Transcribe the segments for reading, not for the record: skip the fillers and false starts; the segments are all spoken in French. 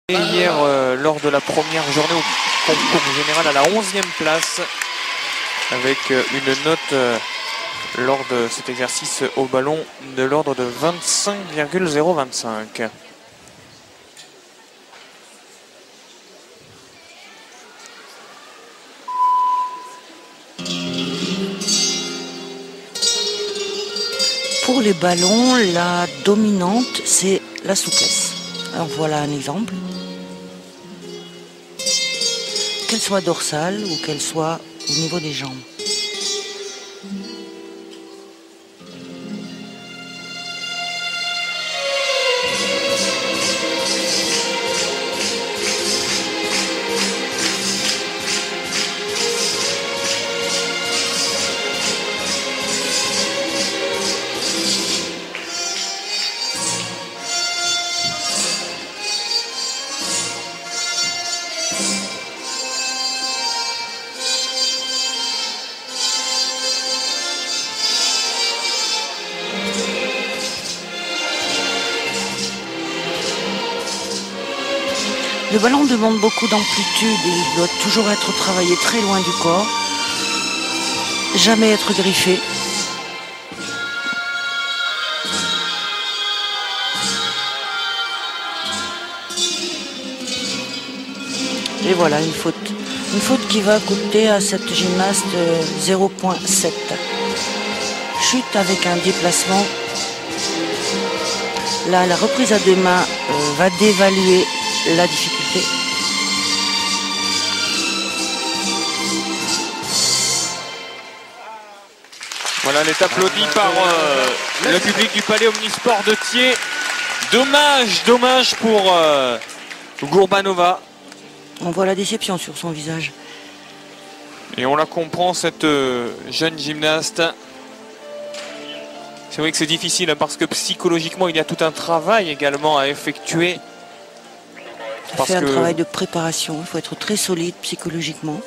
Et hier, lors de la première journée au concours général, à la 11e place, avec une note lors de cet exercice au ballon de l'ordre de 25,025. Pour les ballons, la dominante, c'est la souplesse. Alors voilà un exemple. Qu'elle soit dorsale ou qu'elle soit au niveau des jambes. Le ballon demande beaucoup d'amplitude et il doit toujours être travaillé très loin du corps. Jamais être griffé. Et voilà une faute. Une faute qui va coûter à cette gymnaste 0,7. Chute avec un déplacement. Là, la reprise à deux mains va dévaluer la difficulté. Voilà, elle est applaudie par le public du Palais Omnisport de Thiers. Dommage pour Gourbanova. On voit la déception sur son visage. Et on la comprend, cette jeune gymnaste. C'est vrai que c'est difficile parce que psychologiquement, il y a tout un travail également à effectuer. Ça fait un travail de préparation. Il faut être très solide psychologiquement.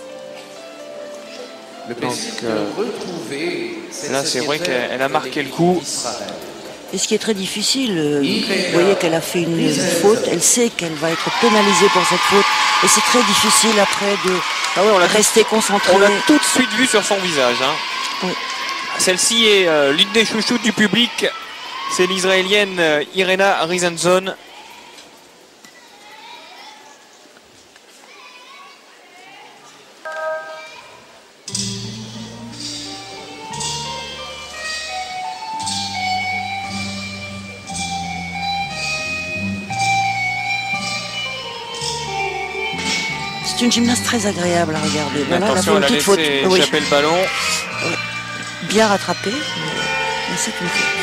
Donc, là, c'est vrai qu'elle a marqué le coup. Et ce qui est très difficile, vous voyez qu'elle a fait une faute. Elle sait qu'elle va être pénalisée pour cette faute. Et c'est très difficile après de rester concentré. On l'a tout de suite vu sur son visage. Hein. Oui. Celle-ci est l'une des chouchoutes du public. C'est l'Israélienne Irena Rizenzon. C'est une gymnaste très agréable à regarder. Voilà, attention, elle a laissé échapper le ballon. Bien rattrapé, mais c'est une faute.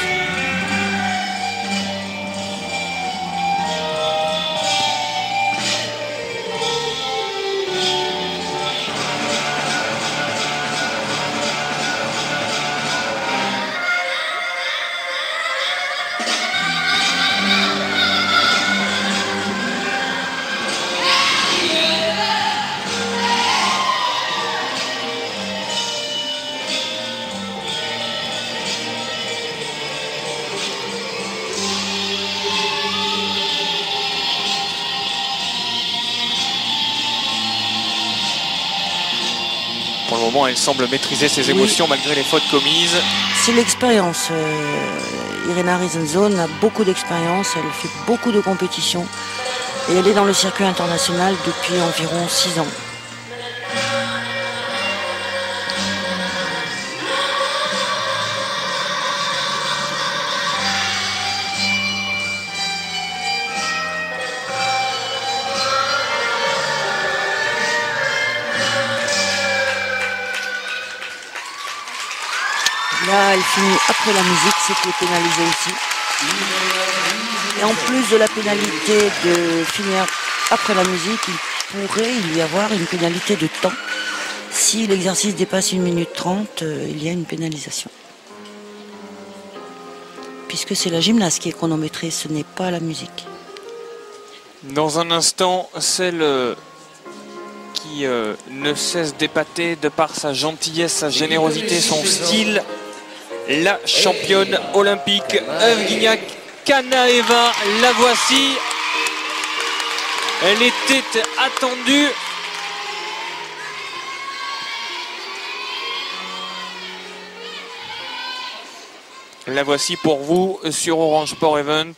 Pour le moment, elle semble maîtriser ses émotions malgré les fautes commises. C'est l'expérience. Irena Rizenzon a beaucoup d'expérience, elle fait beaucoup de compétitions et elle est dans le circuit international depuis environ 6 ans. Là, elle finit après la musique, c'est qui est pénalisé ici. Et en plus de la pénalité de finir après la musique, il pourrait y avoir une pénalité de temps. Si l'exercice dépasse 1 minute 30, il y a une pénalisation. Puisque c'est la gymnaste qui est chronométrée, ce n'est pas la musique. Dans un instant, celle qui ne cesse d'épater de par sa gentillesse, sa générosité, son style, la championne olympique Evgenia Kanaeva. La voici. Elle était attendue. La voici pour vous sur Orange Sport Event.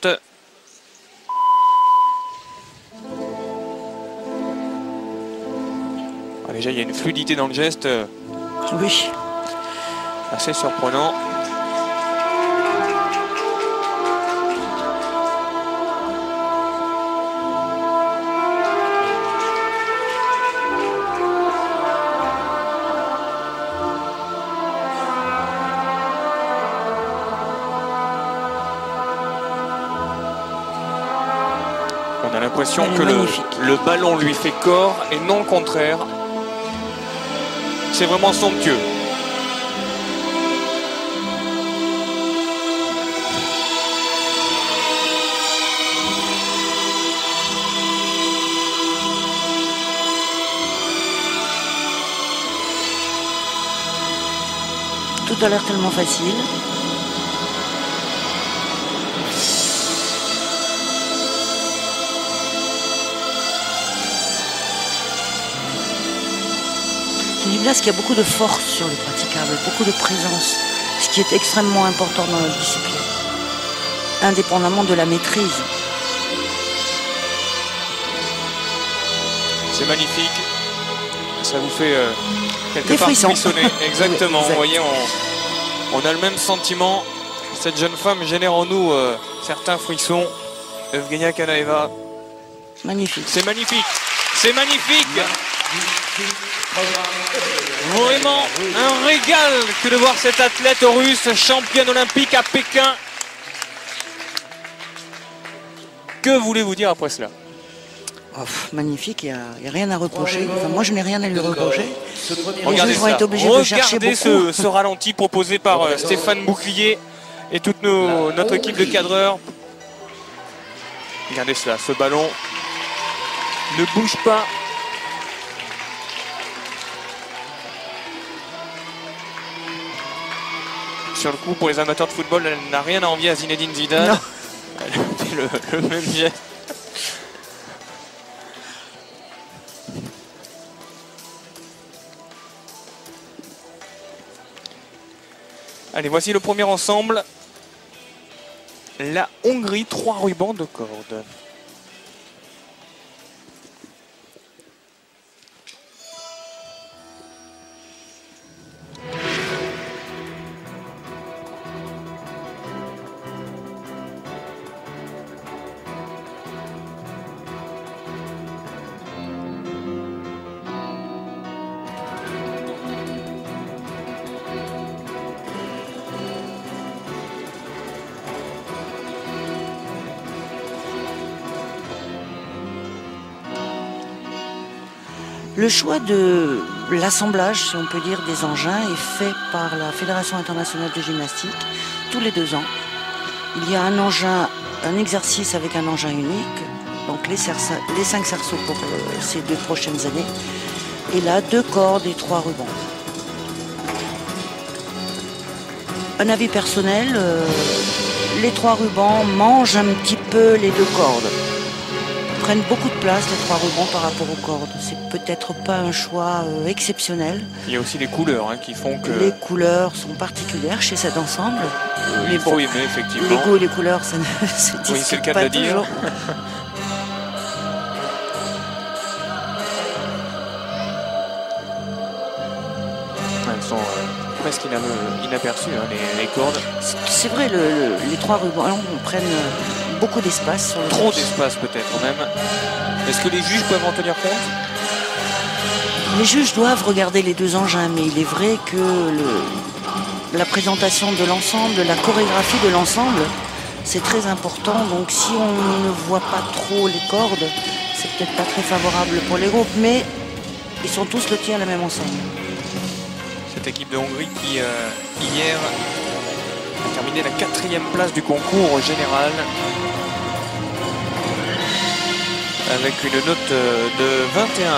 Ah, déjà, il y a une fluidité dans le geste. Oui. Assez surprenant. On a l'impression que le ballon lui fait corps et non le contraire. C'est vraiment somptueux. Tout a l'air tellement facile. Une gymnaste qui a beaucoup de force sur le praticable, beaucoup de présence, ce qui est extrêmement important dans notre discipline, indépendamment de la maîtrise. C'est magnifique. Ça vous fait quelque des part frissons. frissonner. Exactement. Oui, exact. Vous voyez, on a le même sentiment. Cette jeune femme génère en nous certains frissons. Evgenia Kanaeva. Magnifique. C'est magnifique. C'est magnifique. Vraiment un régal que de voir cette athlète russe championne olympique à Pékin. Que voulez-vous dire après cela? Oh, magnifique, il n'y a rien à reprocher. Enfin, moi, je n'ai rien à lui reprocher. Regardez Les juges vont ça. être obligés de chercher beaucoup. ce ralenti proposé par Stéphane Bouclier et toute notre équipe de cadreurs. Regardez cela, ce ballon ne bouge pas. Sur le coup, pour les amateurs de football, elle n'a rien à envier à Zinedine Zidane. Non. Elle fait le même geste. Allez, voici le premier ensemble. La Hongrie, 3 rubans de corde. Le choix de l'assemblage, si on peut dire, des engins est fait par la Fédération internationale de gymnastique tous les 2 ans. Il y a un exercice avec un engin unique, donc les 5 cerceaux pour ces 2 prochaines années. Et là, 2 cordes et 3 rubans. Un avis personnel, les 3 rubans mangent un petit peu les 2 cordes. Prennent beaucoup de place les 3 rubans par rapport aux cordes. C'est peut-être pas un choix exceptionnel. Il y a aussi les couleurs qui font que... Les couleurs sont particulières chez cet ensemble. Il faut aimer, effectivement. Les goûts et les couleurs, ça ne se discute Oui, c'est le cas pas de le dire. toujours. Elles sont presque inaperçues, les cordes. C'est vrai, les 3 rubans prennent beaucoup d'espace sur le Trop torse. d'espace peut-être même. Est-ce que les juges peuvent en tenir compte? Les juges doivent regarder les 2 engins, mais il est vrai que la présentation de l'ensemble, la chorégraphie de l'ensemble, c'est très important. Donc si on ne voit pas trop les cordes, c'est peut-être pas très favorable pour les groupes, mais ils sont tous lotis à la même enseigne. Cette équipe de Hongrie qui, hier, a terminé la 4e place du concours général. Avec une note de 21.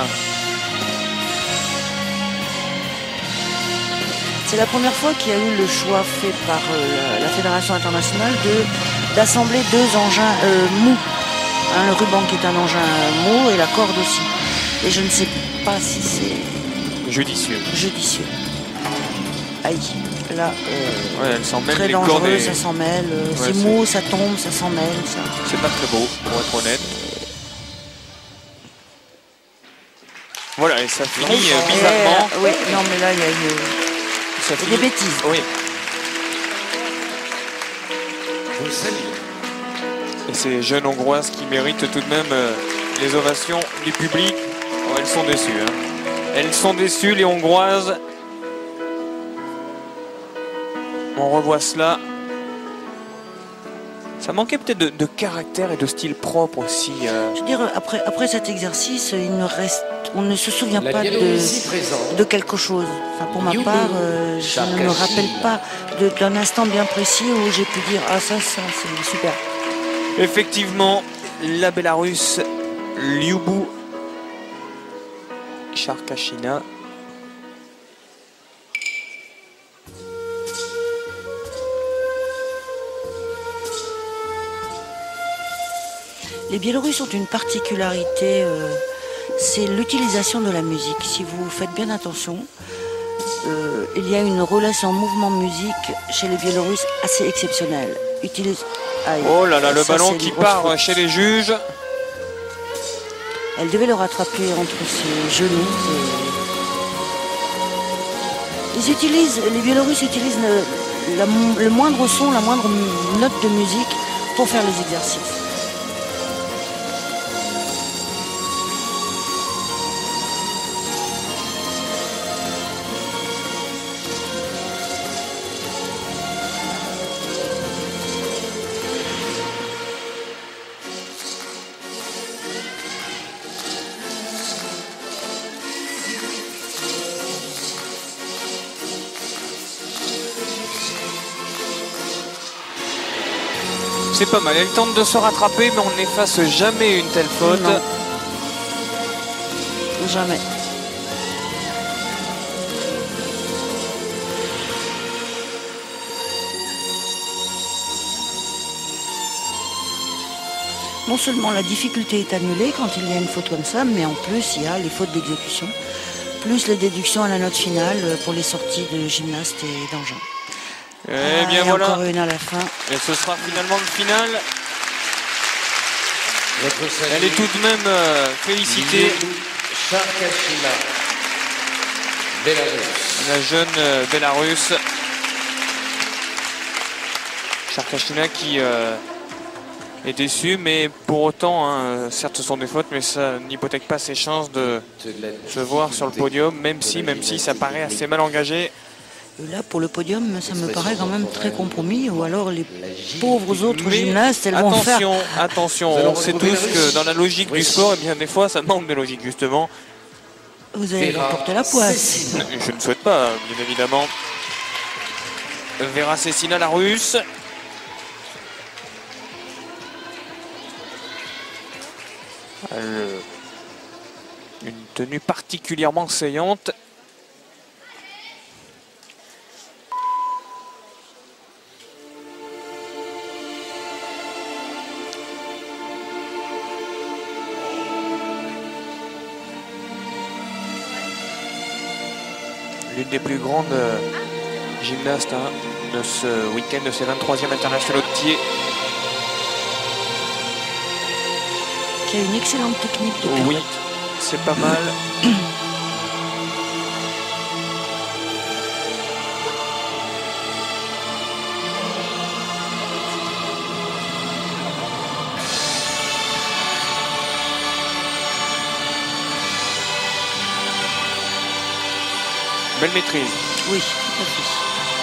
C'est la première fois qu'il y a eu le choix fait par la Fédération internationale d'assembler 2 engins mous Hein, le ruban qui est un engin mot et la corde aussi. Et je ne sais pas si c'est judicieux. Aïe, là, ouais, elle s'en mêle très les dangereux, cordes. ça s'en mêle. Ouais, c'est mou, ça tombe, ça s'en mêle. Ça. C'est pas très beau, pour être honnête. Voilà, et ça finit bizarrement. Oui, non, mais là, il y a des bêtises. Oui. Et ces jeunes Hongroises qui méritent tout de même les ovations du public. Oh, elles sont déçues. Hein. Elles sont déçues, les Hongroises. On revoit cela. Ça manquait peut-être de caractère et de style propre aussi. Je veux dire, après cet exercice, on ne se souvient pas de quelque chose. Enfin, pour ma part, je ne me rappelle pas d'un instant bien précis où j'ai pu dire « Ah, ça, c'est super ». Effectivement, la Bélarusse Lyubou Charkashina. Les Biélorusses ont une particularité, c'est l'utilisation de la musique. Si vous faites bien attention, il y a une relation mouvement-musique chez les Biélorusses assez exceptionnelle. Oh là là, le ballon qui part chez les juges. Elle devait le rattraper entre ses genoux. Les Biélorusses utilisent le moindre son, la moindre note de musique pour faire les exercices. C'est pas mal, elle tente de se rattraper, mais on n'efface jamais une telle faute. Non. Jamais. Non seulement la difficulté est annulée quand il y a une faute comme ça, mais en plus il y a les fautes d'exécution, plus les déductions à la note finale pour les sorties de gymnastes et d'engins. Eh bien voilà. Encore une à la fin. Et ce sera finalement le final. Elle est tout de même félicitée. La jeune Bélarusse. Charkashina qui est déçue, mais pour autant, hein, certes ce sont des fautes, mais ça n'hypothèque pas ses chances de se voir sur le podium, même si ça paraît assez mal engagé. Là, pour le podium, ça me paraît quand même très compromis. Ou alors les pauvres autres gymnastes, elles vont faire... Attention, on sait tous que dans la logique du sport, eh bien, des fois, ça manque de logique, justement. Vous allez remporter la poisse. Je ne souhaite pas, bien évidemment. Vera Cecina, la Russe. Une tenue particulièrement saillante. L'une des plus grandes gymnastes de ce week-end de ces 23e internationaux de Thiers. Qui a une excellente technique de pirouette. Oui, c'est pas mal. Belle maîtrise. Oui, tout à fait.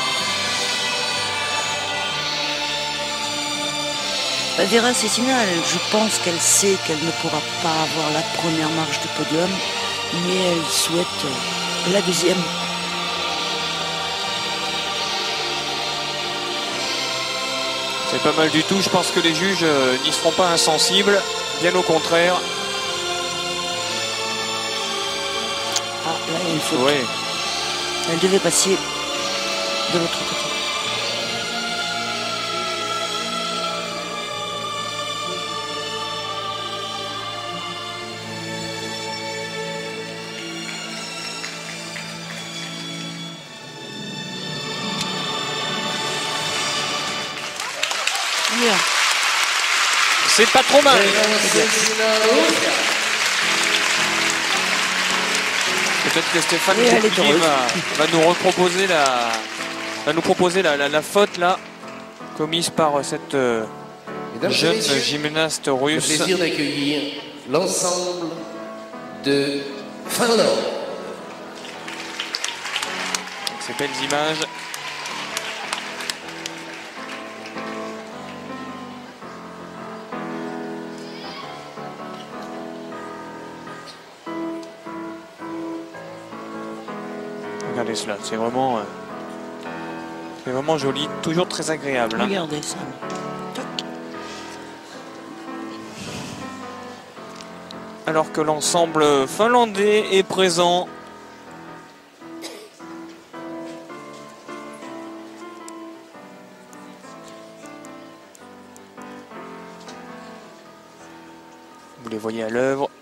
Vera Cecina, je pense qu'elle sait qu'elle ne pourra pas avoir la première marche du podium, mais elle souhaite la deuxième. C'est pas mal du tout. Je pense que les juges n'y seront pas insensibles, bien au contraire. Ah, là, il y a une faute. Oui. Elle devait passer de l'autre côté. bien. C'est pas trop mal. Peut-être que Stéphane Coquillier va nous reproposer la faute là commise par cette jeune gymnaste russe. Le plaisir d'accueillir l'ensemble de Finlande. Avec ces belles images. Regardez cela, c'est vraiment joli, toujours très agréable. Hein. Regardez ça. Alors que l'ensemble finlandais est présent. Vous les voyez à l'œuvre.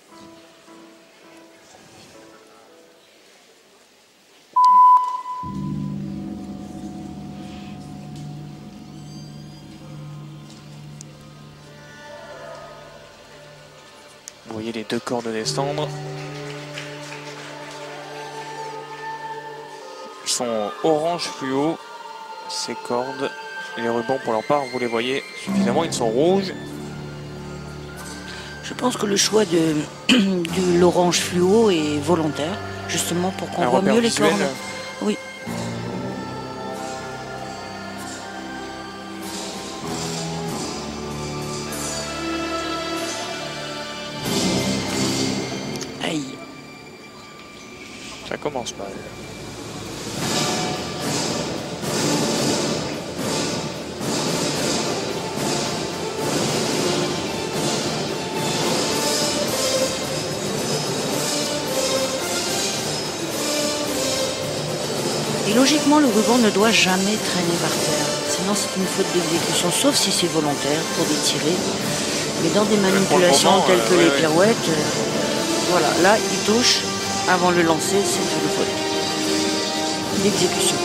Vous voyez les deux cordes descendre. Ils sont orange fluo, ces cordes. Et les rubans pour leur part, vous les voyez suffisamment, ils sont rouges. Je pense que le choix de l'orange fluo est volontaire, justement pour qu'on voit mieux les cordes. Oui. Aïe. Ça commence mal. Et logiquement, le ruban ne doit jamais traîner par terre. Sinon, c'est une faute d'exécution, sauf si c'est volontaire pour détirer. Mais dans des manipulations telles que les pirouettes, voilà, là, il touche avant le lancer, c'est une faute d'exécution.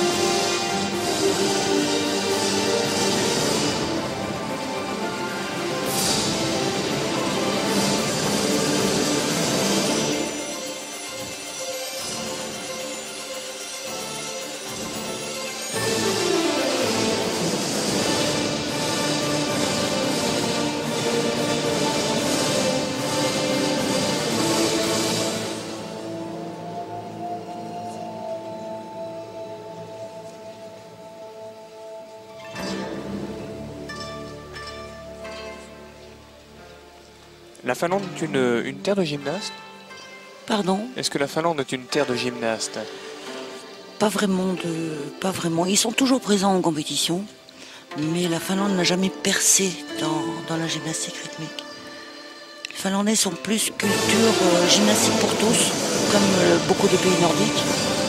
La Finlande est une terre de gymnastes? Pardon? Est-ce que la Finlande est une terre de gymnastes? Pas vraiment. Ils sont toujours présents en compétition, mais la Finlande n'a jamais percé dans la gymnastique rythmique. Les Finlandais sont plus culture gymnastique pour tous, comme beaucoup de pays nordiques.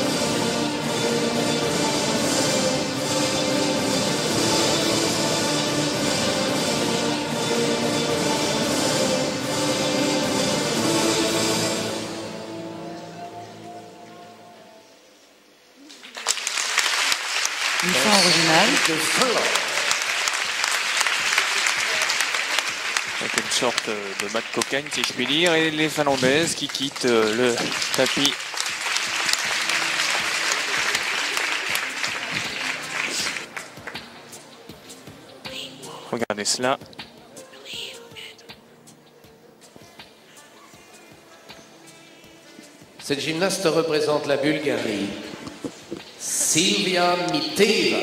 Une fin originale. Avec une sorte de mat de cocagne, si je puis dire, et les Finlandaises qui quittent le tapis. Regardez cela. Cette gymnaste représente la Bulgarie. Silvia Miteva.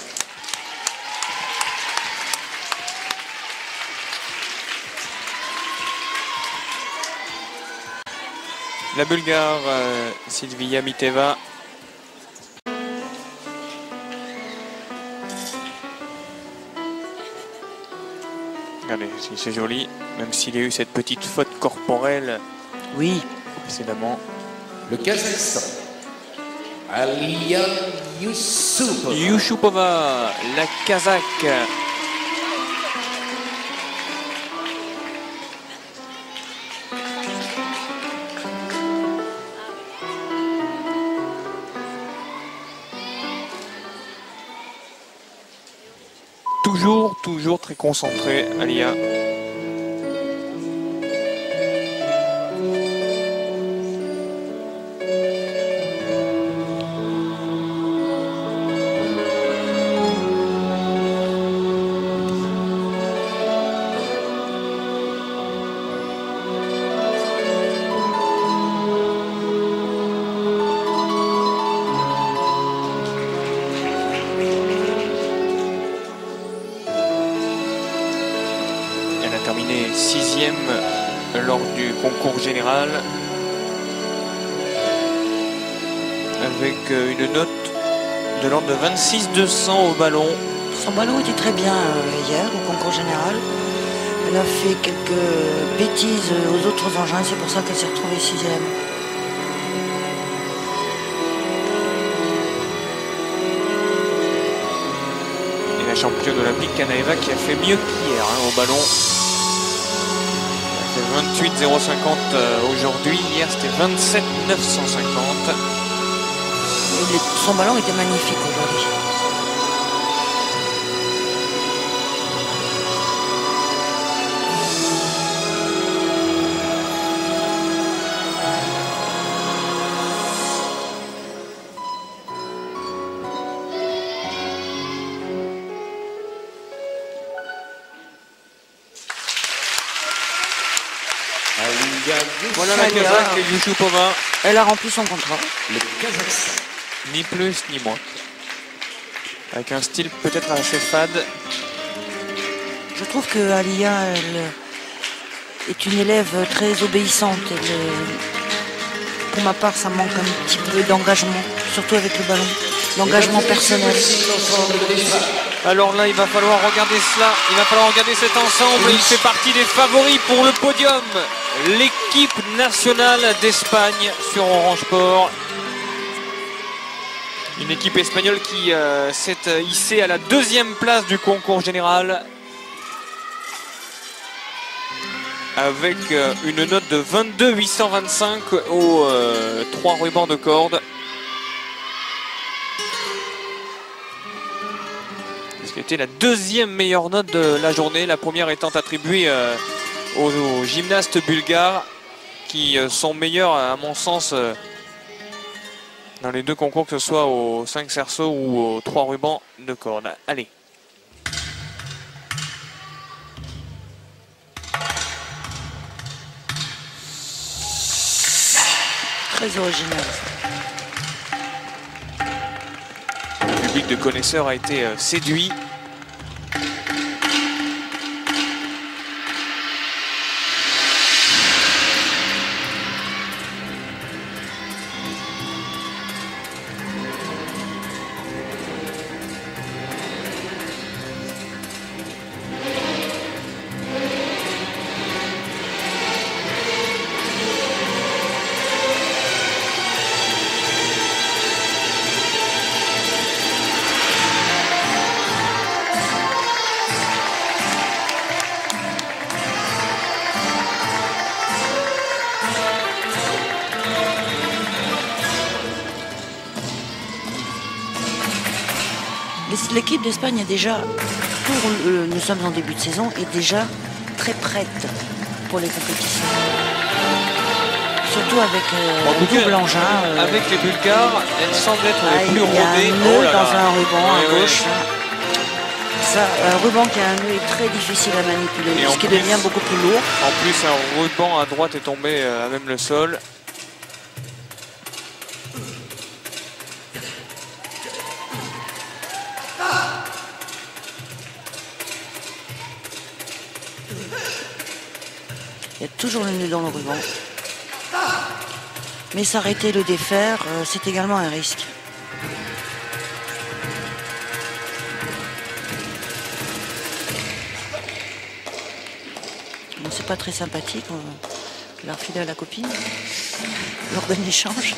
La Bulgare Silvia Miteva. Regardez, c'est joli, même s'il y a eu cette petite faute corporelle. Oui. Précédemment. Le Kazakhstan. Alia Yusupova. Yusupova, la Kazakh. Toujours toujours très concentrée, Alia. Terminé 6e lors du concours général avec une note de l'ordre de 26,200 au ballon. Son ballon était très bien hier au concours général. Elle a fait quelques bêtises aux autres engins, c'est pour ça qu'elle s'est retrouvée 6e. Et la championne olympique Kanaeva qui a fait mieux qu'hier au ballon. 28,050 aujourd'hui, hier c'était 27,950. Son ballon était magnifique aujourd'hui. Voilà la Kazakh Yushupova. Elle a rempli son contrat. Le Kazakhstan. Ni plus ni moins. Avec un style peut-être assez fade. Je trouve que Alia elle est une élève très obéissante. Pour ma part, ça manque un petit peu d'engagement, surtout avec le ballon. L'engagement personnel. Alors là, il va falloir regarder cela. Il va falloir regarder cet ensemble. Il fait partie des favoris pour le podium. L'équipe nationale d'Espagne sur Orange Sport. Une équipe espagnole qui s'est hissée à la 2e place du concours général. Avec une note de 22,825 aux 3 rubans de corde. Ce qui était la 2e meilleure note de la journée. La première étant attribuée aux gymnastes bulgares qui sont meilleurs à mon sens dans les deux concours, que ce soit aux 5 cerceaux ou aux 3 rubans de corde. Allez. Très original. Le public de connaisseurs a été séduit. L'équipe d'Espagne est déjà, nous sommes en début de saison, est déjà très prête pour les compétitions. Surtout avec le double engin. Avec les Bulgares, elles semblent être les plus rodées. Il y a un nœud dans un ruban à gauche. Ça, un ruban qui a un nœud est très difficile à manipuler, ce qui devient beaucoup plus lourd. En plus, un ruban à droite est tombé à même le sol. Il y a toujours le nœud dans le ruban. Mais s'arrêter, le défaire, c'est également un risque. Bon, c'est pas très sympathique, leur filer à la copine lors d'un échange.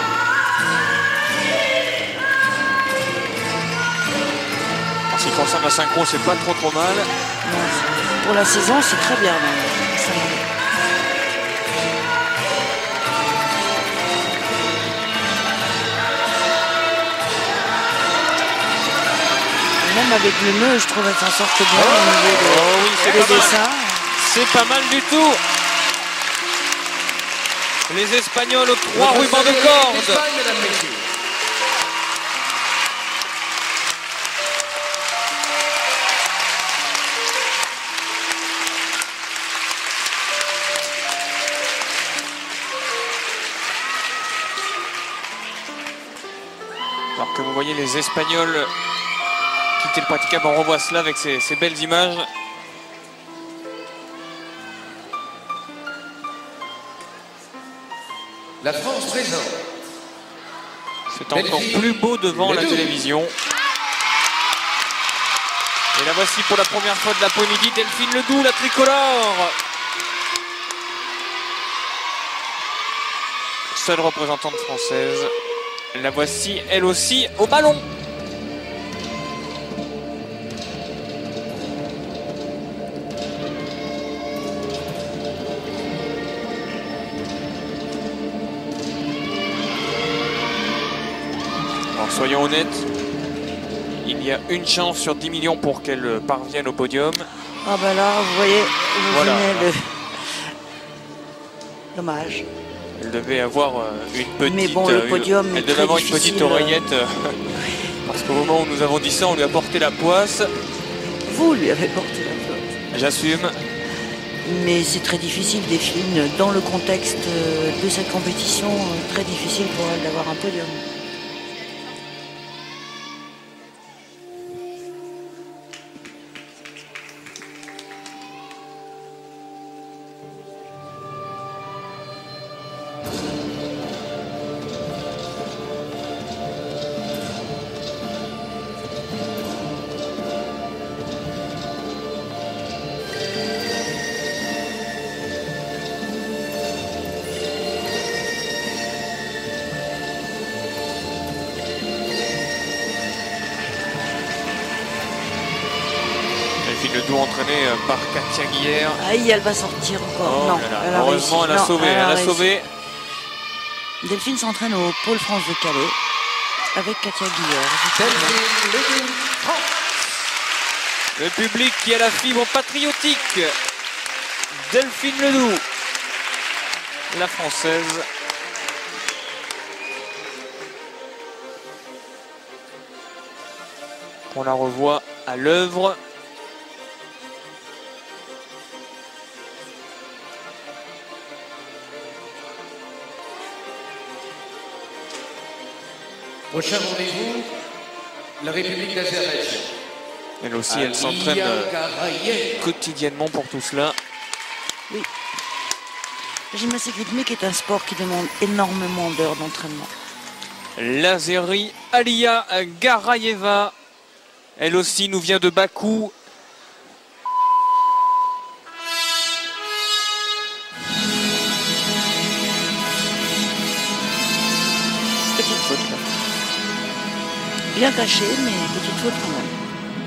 Concernant la synchro, c'est pas trop mal. Non, pour la saison, c'est très bien. Même avec le nœud, je trouve qu'elle s'en sortent bien au niveau des dessins. C'est pas mal du tout. Les Espagnols aux 3 rubans de corde. Alors que vous voyez les Espagnols quitter le praticable, on revoit cela avec ces belles images. La France présente. C'est encore plus beau devant la télévision. Et la voici pour la première fois de l'après-midi, Delphine Ledoux, la tricolore. Seule représentante française. La voici, elle aussi, au ballon. Alors, soyons honnêtes, il y a une chance sur 10 millions pour qu'elle parvienne au podium. Ah ben là, vous voyez, Voilà. venez de... Dommage. Elle devait avoir une petite, Mais bon, le podium est elle devait très avoir une difficile, petite oreillette parce qu'au moment où nous avons dit ça, on lui a porté la poisse. Vous lui avez porté la faute. J'assume. Mais c'est très difficile, Delphine, dans le contexte de cette compétition, très difficile pour elle d'avoir un podium. Ledoux entraîné par Katia Guillère. Aïe, elle va sortir encore. Oh, non, elle a heureusement, réussi. Elle a non, sauvé. Elle a réussi. sauvé. Delphine s'entraîne au Pôle France de Calais avec Katia Guillère. Delphine Ledoux, France. Le public qui a la fibre patriotique. Delphine Ledoux, la française. On la revoit à l'œuvre. Prochain rendez-vous, la République d'Azerbaïdjan. Elle aussi, elle s'entraîne quotidiennement pour tout cela. Oui. La gymnastique rythmique est un sport qui demande énormément d'heures d'entraînement. L'Azérie Alia Garayeva, elle aussi nous vient de Bakou. Petite faute là. Bien caché, mais petite faute quand même.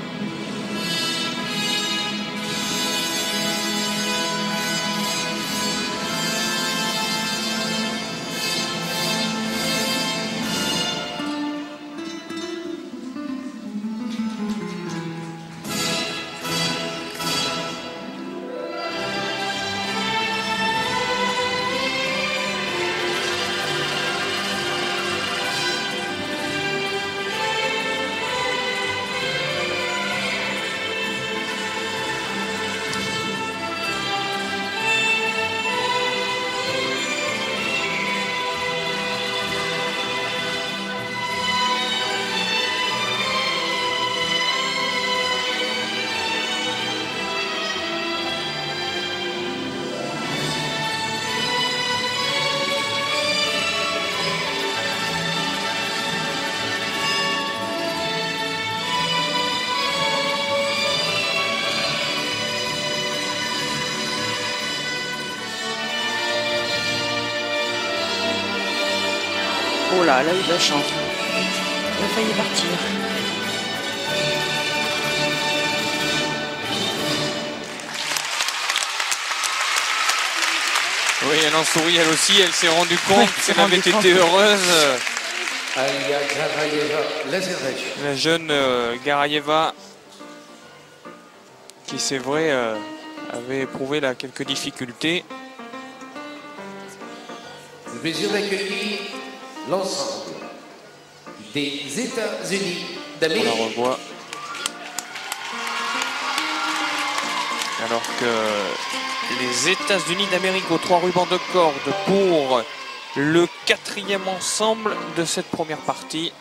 Oh là, elle a eu de la chance. Elle a failli partir. Oui, elle en sourit elle aussi, elle s'est rendue compte Ouais, qu'elle avait été heureuse. Alia Garayeva, l'Azerbaïdjan. La jeune Garayeva, qui c'est vrai avait éprouvé là quelques difficultés. Le plaisir d'accueillir l'ensemble des États-Unis On la d'Amérique. revoit. Alors que les États-Unis d'Amérique aux 3 rubans de corde pour le 4e ensemble de cette première partie.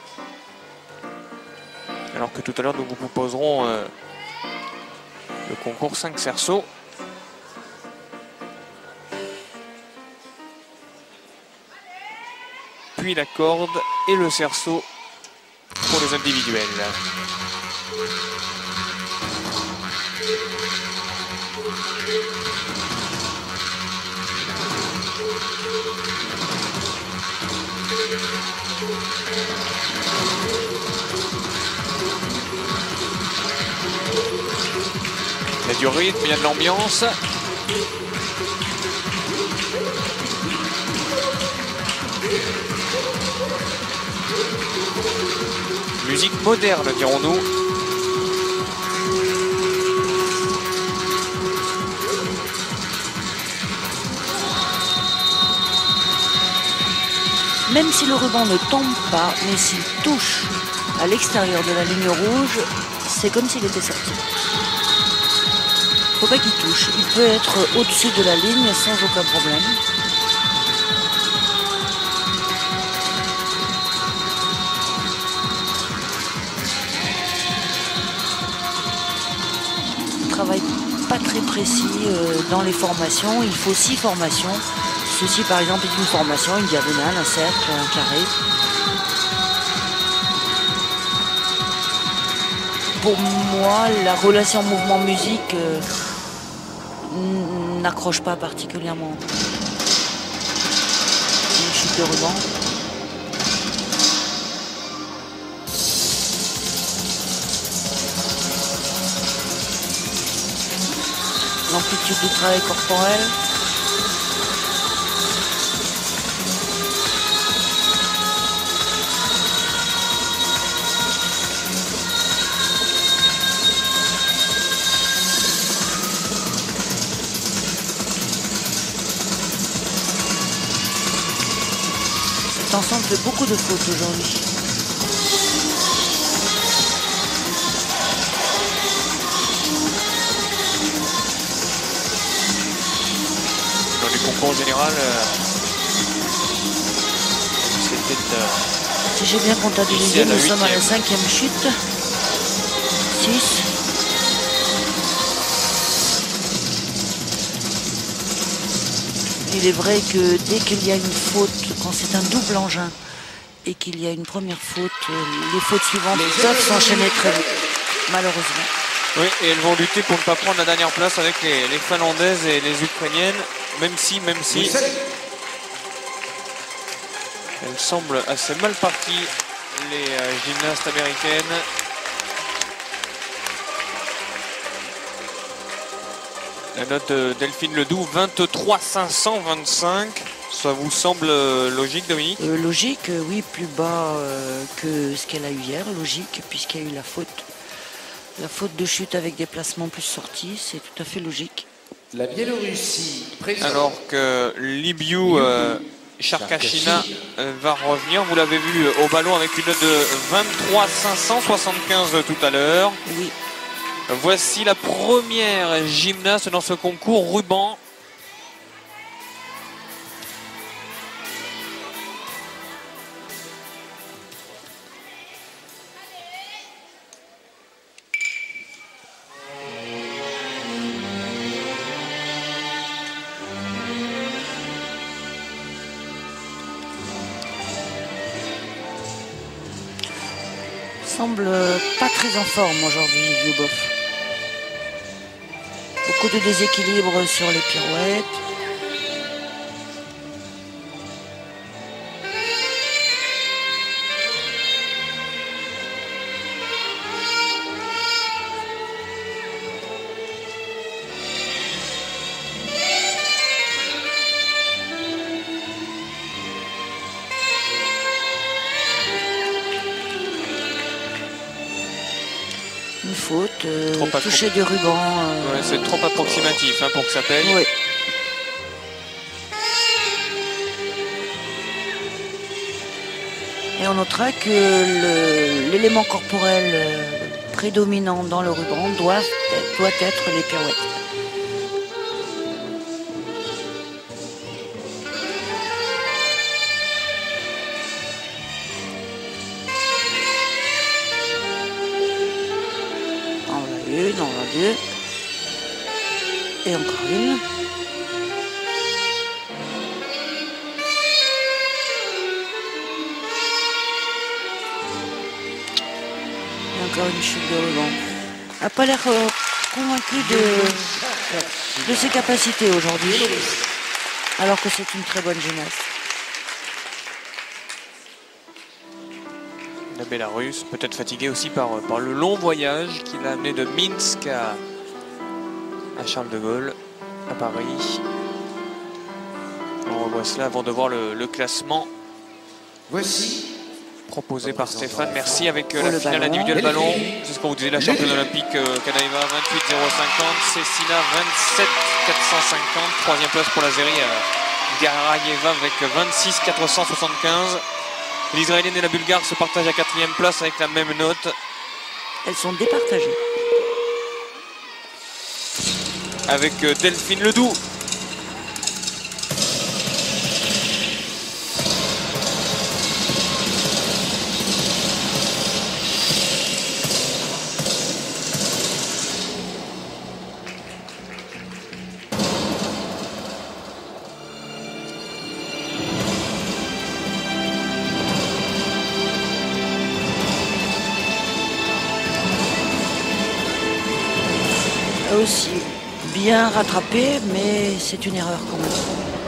Alors que tout à l'heure nous vous proposerons le concours 5 cerceaux. Puis la corde et le cerceau pour les individuels. Il y a du rythme, il y a de l'ambiance. Musique moderne, dirons-nous. Même si le ruban ne tombe pas, mais s'il touche à l'extérieur de la ligne rouge, c'est comme s'il était sorti. Faut pas qu'il touche. Il peut être au-dessus de la ligne sans aucun problème. Travail pas très précis dans les formations. Il faut 6 formations. Ceci par exemple est une formation, une diagonale, un cercle, un carré. Pour moi, la relation mouvement-musique n'accroche pas particulièrement. Une chute de ruban. L'amplitude du travail corporel. Cet ensemble fait beaucoup de fautes aujourd'hui. Dans les concours en général, c'était... Si j'ai bien comptabilisé, Ici, à la nous sommes à la 8e. 5e chute. 6. Il est vrai que dès qu'il y a une faute, quand c'est un double engin et qu'il y a une première faute, les fautes suivantes peuvent s'enchaîner très vite, malheureusement. Oui, et elles vont lutter pour ne pas prendre la dernière place avec les Finlandaises et les Ukrainiennes, même si elles semblent assez mal parties, les gymnastes américaines. La note de Delphine Ledoux, 23 525. Ça vous semble logique, Dominique? Logique, oui, plus bas que ce qu'elle a eu hier, logique, puisqu'il y a eu la faute. La faute de chute avec des placements plus sortis, c'est tout à fait logique. La Biélorussie présente. Alors que Libiu Charkachina va revenir. Vous l'avez vu au ballon avec une note de 23 575 tout à l'heure. Oui. Voici la première gymnaste dans ce concours ruban. Semble pas très en forme aujourd'hui, Lyubov. Beaucoup de déséquilibre sur les pirouettes. faute, Trop toucher du ruban. Ouais, c'est trop approximatif hein, pour que ça paye. Oui. Et on notera que l'élément corporel prédominant dans le ruban doit être les pirouettes. On l'a une, on l'a deux. Et encore une. Encore une chute de ruban. N'a pas l'air convaincu de ses capacités aujourd'hui, alors que c'est une très bonne gymnaste. La Bélarusse, peut-être fatiguée aussi par le long voyage qui l'a amené de Minsk à Charles de Gaulle, à Paris. On revoit cela avant de voir le classement. Voici Proposé par Stéphane, merci avec la le finale ballon. individuelle ballon. C'est ce qu'on vous disait, la championne olympique Kanaeva 28 050, Cécina 27 450, troisième place pour l'Azérie Garayeva avec 26 475. L'Israélienne et la Bulgare se partagent la quatrième place avec la même note. Elles sont départagées. Avec Delphine Ledoux. Aussi bien rattrapé, mais c'est une erreur quand même.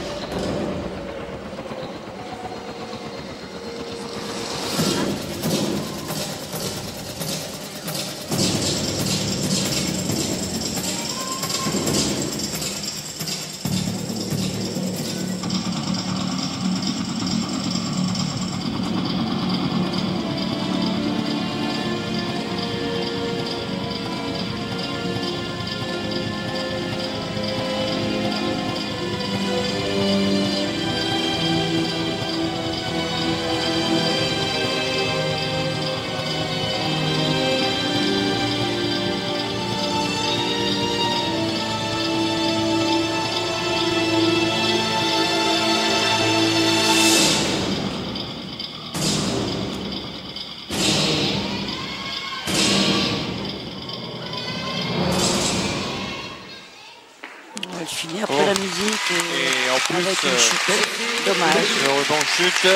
Elle finit après la musique Et en plus, avec une chute. Dommage. le rebond chute.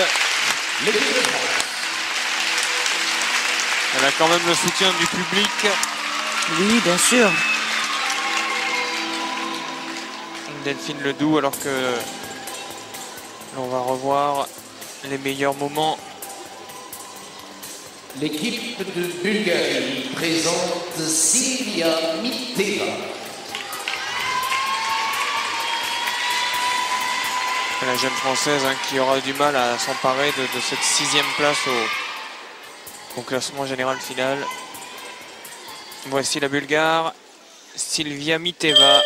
Elle a quand même le soutien du public. Oui, bien sûr. Delphine Ledoux, alors que l'on va revoir les meilleurs moments. l'équipe de Bulgarie présente Silvia Miteva. La jeune française hein, qui aura du mal à s'emparer de cette sixième place au classement général final. Voici la Bulgare, Silvia Miteva.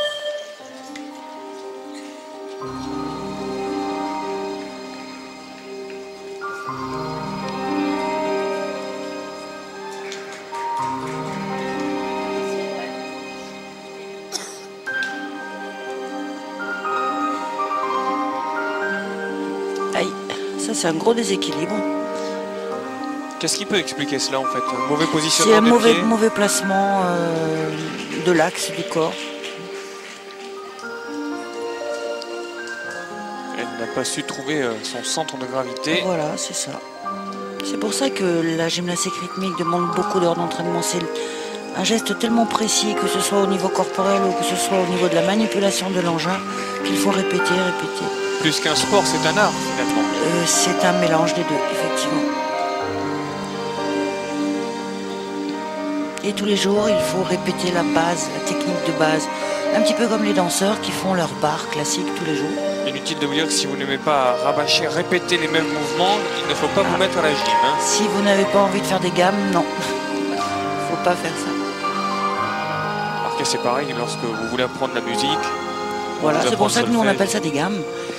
Aïe, ça c'est un gros déséquilibre. Qu'est-ce qui peut expliquer cela en fait? Un mauvais C'est positionnement un des pieds. mauvais placement de l'axe du corps. Elle n'a pas su trouver son centre de gravité. Voilà, c'est ça. C'est pour ça que la gymnastique rythmique demande beaucoup d'heures d'entraînement. C'est un geste tellement précis, que ce soit au niveau corporel ou que ce soit au niveau de la manipulation de l'engin, qu'il faut répéter. Plus qu'un sport, c'est un art finalement. C'est un mélange des deux, effectivement. Et tous les jours, il faut répéter la base, la technique de base. Un petit peu comme les danseurs qui font leur barre classique tous les jours. Inutile de vous dire que si vous n'aimez pas rabâcher, répéter les mêmes mouvements, il ne faut pas vous mettre à la gym. Hein. Si vous n'avez pas envie de faire des gammes, non. Faut pas faire ça. Et c'est pareil, lorsque vous voulez apprendre la musique. Voilà, vous c'est pour apprend ça le que nous on solfège. appelle ça des gammes.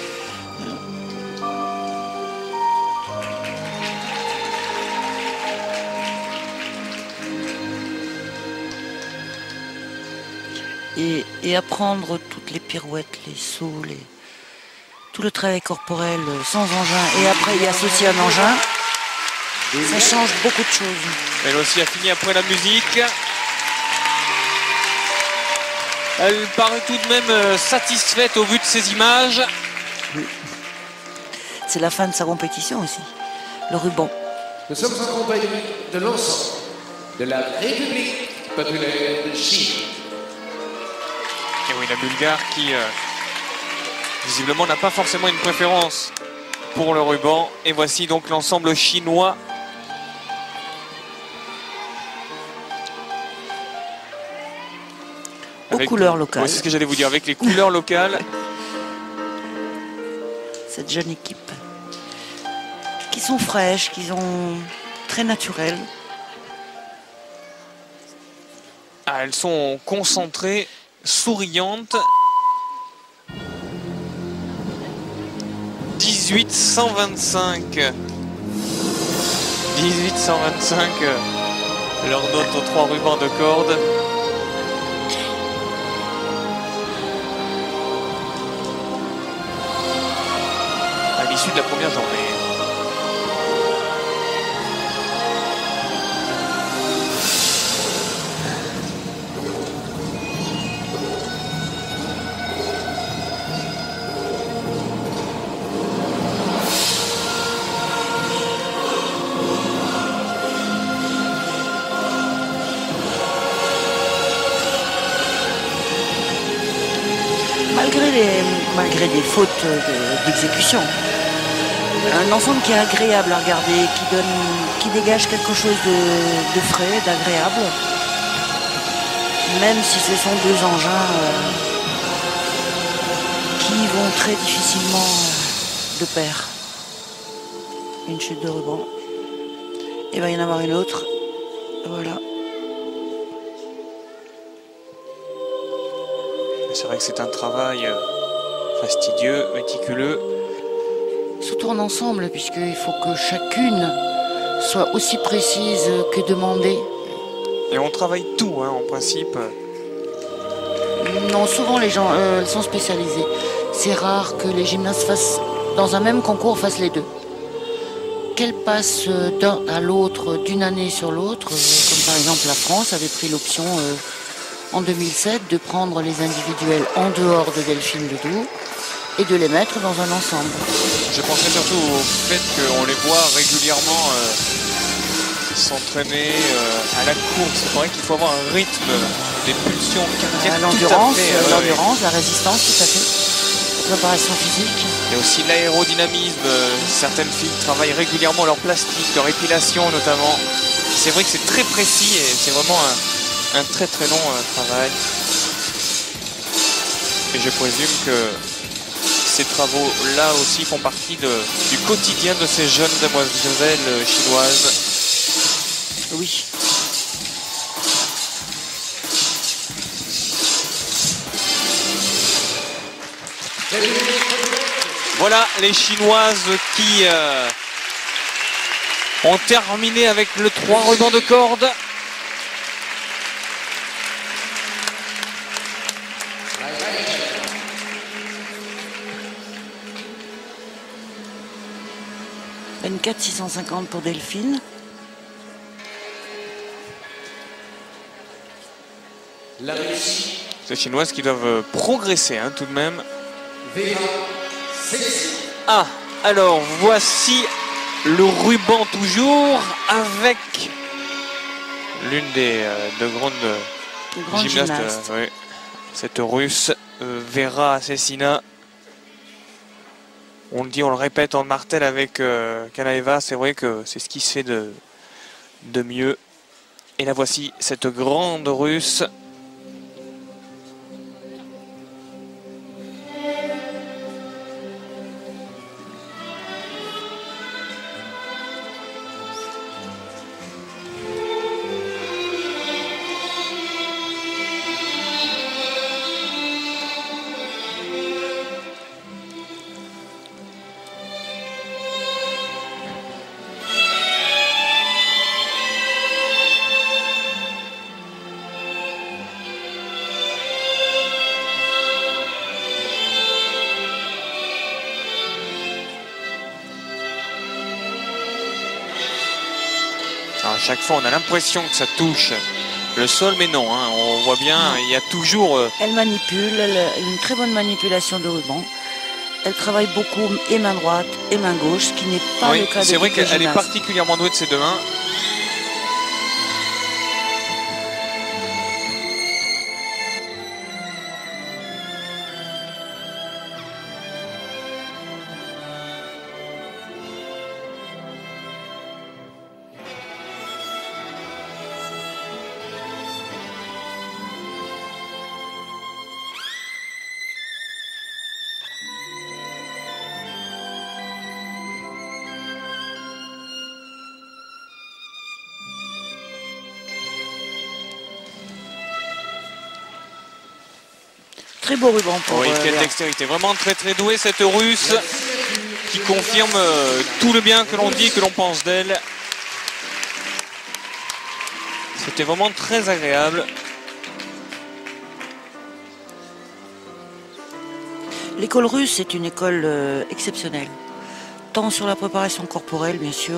Et apprendre toutes les pirouettes, les sauts, tout le travail corporel sans engin et après y associer un engin, ça change beaucoup de choses. Elle aussi a fini après la musique. Elle paraît tout de même satisfaite au vu de ces images. C'est la fin de sa compétition aussi, le ruban. Nous sommes en compagnie de l'ensemble de la République populaire de Chine. Et oui, la Bulgare qui visiblement n'a pas forcément une préférence pour le ruban. Et voici donc l'ensemble chinois. Aux couleurs locales. Oui, c'est ce que j'allais vous dire, avec les couleurs locales. Cette jeune équipe qui sont fraîches, qui sont très naturelles. Ah, elles sont concentrées, souriantes. 1825. 1825. Leur note aux 3 rubans de corde. À l'issue de la première journée. Malgré des fautes d'exécution. Un ensemble qui est agréable à regarder, qui dégage quelque chose de frais, d'agréable. Même si ce sont deux engins qui vont très difficilement de pair. Une chute de ruban. Il va y en avoir une autre. Voilà. C'est vrai que c'est un travail fastidieux, méticuleux. Surtout en ensemble, puisqu'il faut que chacune soit aussi précise que demandée. Et on travaille tout, hein, en principe. Non, souvent les gens sont spécialisés. C'est rare que les gymnastes fassent, dans un même concours, fassent les deux. Qu'elles passent d'un à l'autre, d'une année sur l'autre, comme par exemple la France avait pris l'option en 2007 de prendre les individuels en dehors de Delphine Ledoux et de les mettre dans un ensemble. Je pensais surtout au fait qu'on les voit régulièrement s'entraîner à la course. C'est vrai qu'il faut avoir un rythme, des pulsions cardiaques. L'endurance, la résistance, tout à fait. La préparation physique. Et aussi l'aérodynamisme. Certaines filles travaillent régulièrement leur plastique, leur épilation notamment. C'est vrai que c'est très précis et c'est vraiment un très très long travail. Et je présume que ces travaux-là aussi font partie du quotidien de ces jeunes demoiselles chinoises. Oui. Voilà les Chinoises qui ont terminé avec le 3 rubans de corde. Une 4,650 pour Delphine. La Russie, Ces Chinoises qui doivent progresser hein, tout de même. Vera Sexy. Ah, alors voici le ruban toujours avec l'une des deux grandes gymnastes. Oui. Cette russe, Vera Asesina. On le dit, on le répète, on le martèle avec Kanaeva. C'est vrai que c'est ce qui se fait de mieux. Et la voici, cette grande russe. à chaque fois, on a l'impression que ça touche le sol, mais non, hein, on voit bien, il y a toujours... Elle manipule, elle a une très bonne manipulation de ruban. Elle travaille beaucoup et main droite et main gauche, ce qui n'est pas oui, le cas de c'est vrai toutes les qu'elle est gymnastes. particulièrement douée de ses deux mains. Très beau ruban pour Oui, quelle Vera. dextérité. Vraiment très très douée cette Russe qui confirme tout le bien que l'on dit, que l'on pense d'elle. C'était vraiment très agréable. L'école russe est une école exceptionnelle. Tant sur la préparation corporelle, bien sûr,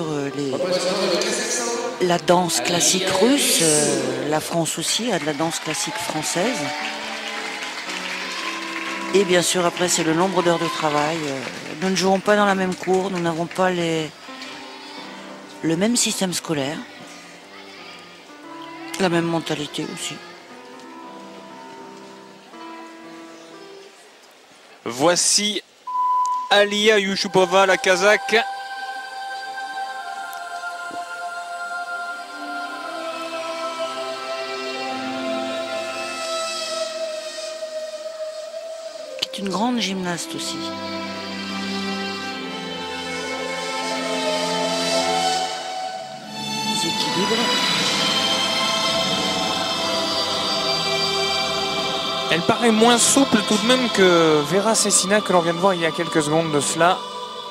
la danse classique russe, la France aussi a de la danse classique française. Et bien sûr, après, c'est le nombre d'heures de travail. Nous ne jouons pas dans la même cour, nous n'avons pas le même système scolaire, la même mentalité aussi. Voici Alia Yushupova, la Kazakh. Qui est une grande gymnaste aussi. Déséquilibre. Elle paraît moins souple tout de même que Vera Cecina que l'on vient de voir il y a quelques secondes de cela.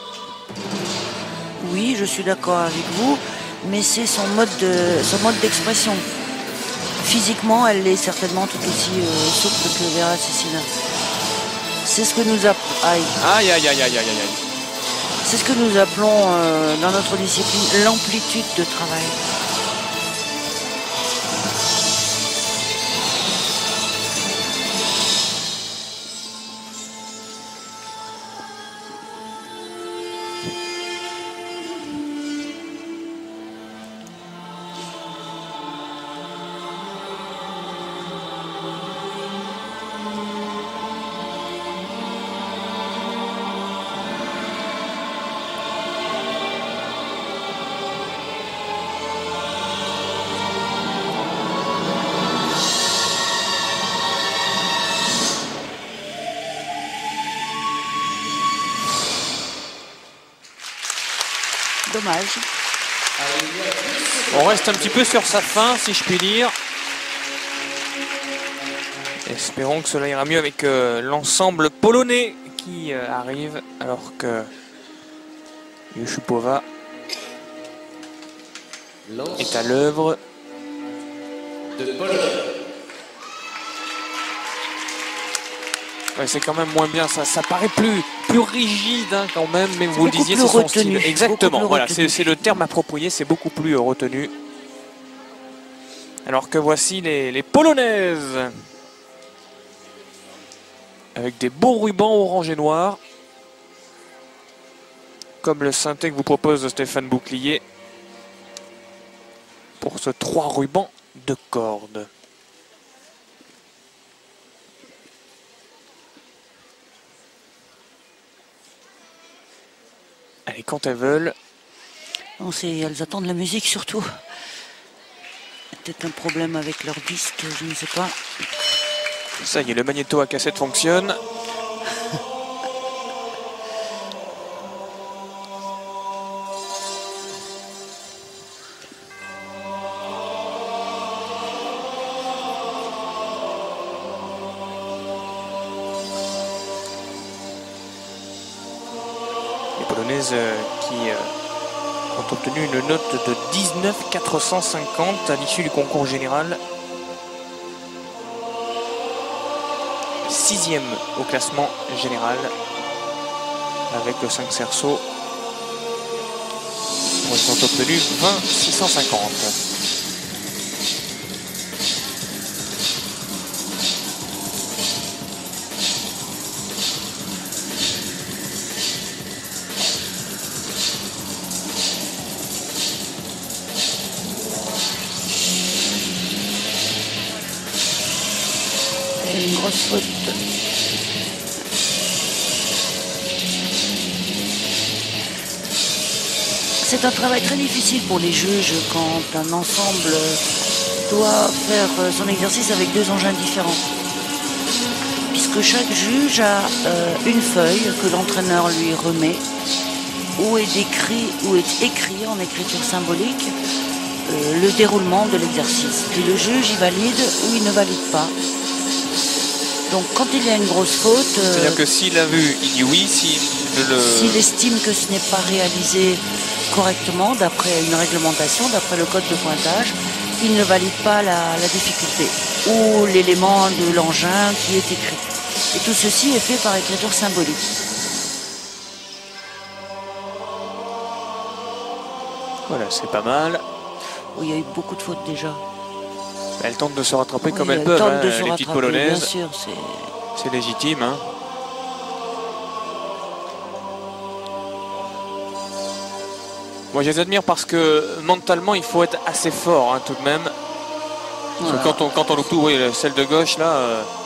Oui, je suis d'accord avec vous, mais c'est son mode d'expression. Physiquement, elle est certainement tout aussi souple que Vera Cecina. C'est ce que nous Aïe, aïe, aïe, aïe, aïe, aïe. C'est ce que nous appelons dans notre discipline l'amplitude de travail. Dommage. On reste un petit peu sur sa fin, si je puis dire. Espérons que cela ira mieux avec l'ensemble polonais qui arrive, alors que Yushupova est à l'œuvre. De Pologne. Ouais, c'est quand même moins bien, ça paraît plus rigide hein, quand même, mais vous le beaucoup disiez, plus c'est son retenu, style. Exactement, beaucoup plus voilà, retenu. c'est le terme approprié, c'est beaucoup plus retenu. Alors que voici les Polonaises, avec des beaux rubans orange et noir, comme le synthé que vous propose Stéphane Bouclier, pour ce 3 rubans de corde. Allez, quand elles veulent. Non, elles attendent la musique surtout. Peut-être un problème avec leur disque, je ne sais pas. Ça y est, le magnéto à cassette fonctionne. Les Polonaises qui ont obtenu une note de 19 450 à l'issue du concours général. 6e au classement général avec le 5 cerceaux. Ils sont obtenus 20 650. Une grosse faute. C'est un travail très difficile pour les juges quand un ensemble doit faire son exercice avec deux engins différents. Puisque chaque juge a une feuille que l'entraîneur lui remet où est écrit en écriture symbolique le déroulement de l'exercice. Puis le juge il valide ou il ne valide pas. Donc quand il y a une grosse faute... C'est-à-dire que s'il a vu, il dit oui, s'il estime que ce n'est pas réalisé correctement, d'après une réglementation, d'après le code de pointage, il ne valide pas la difficulté ou l'élément de l'engin qui est écrit. Et tout ceci est fait par écriture symbolique. Voilà, c'est pas mal. Oui, il y a eu beaucoup de fautes déjà. Elle tente de se rattraper comme Oui, elles peuvent, hein, de les se petites rattraper, polonaises. bien sûr, C'est légitime. Hein. Moi, je les admire parce que mentalement, il faut être assez fort, hein, tout de même. Voilà. Parce que quand on loupe tout, oui, celle de gauche, là...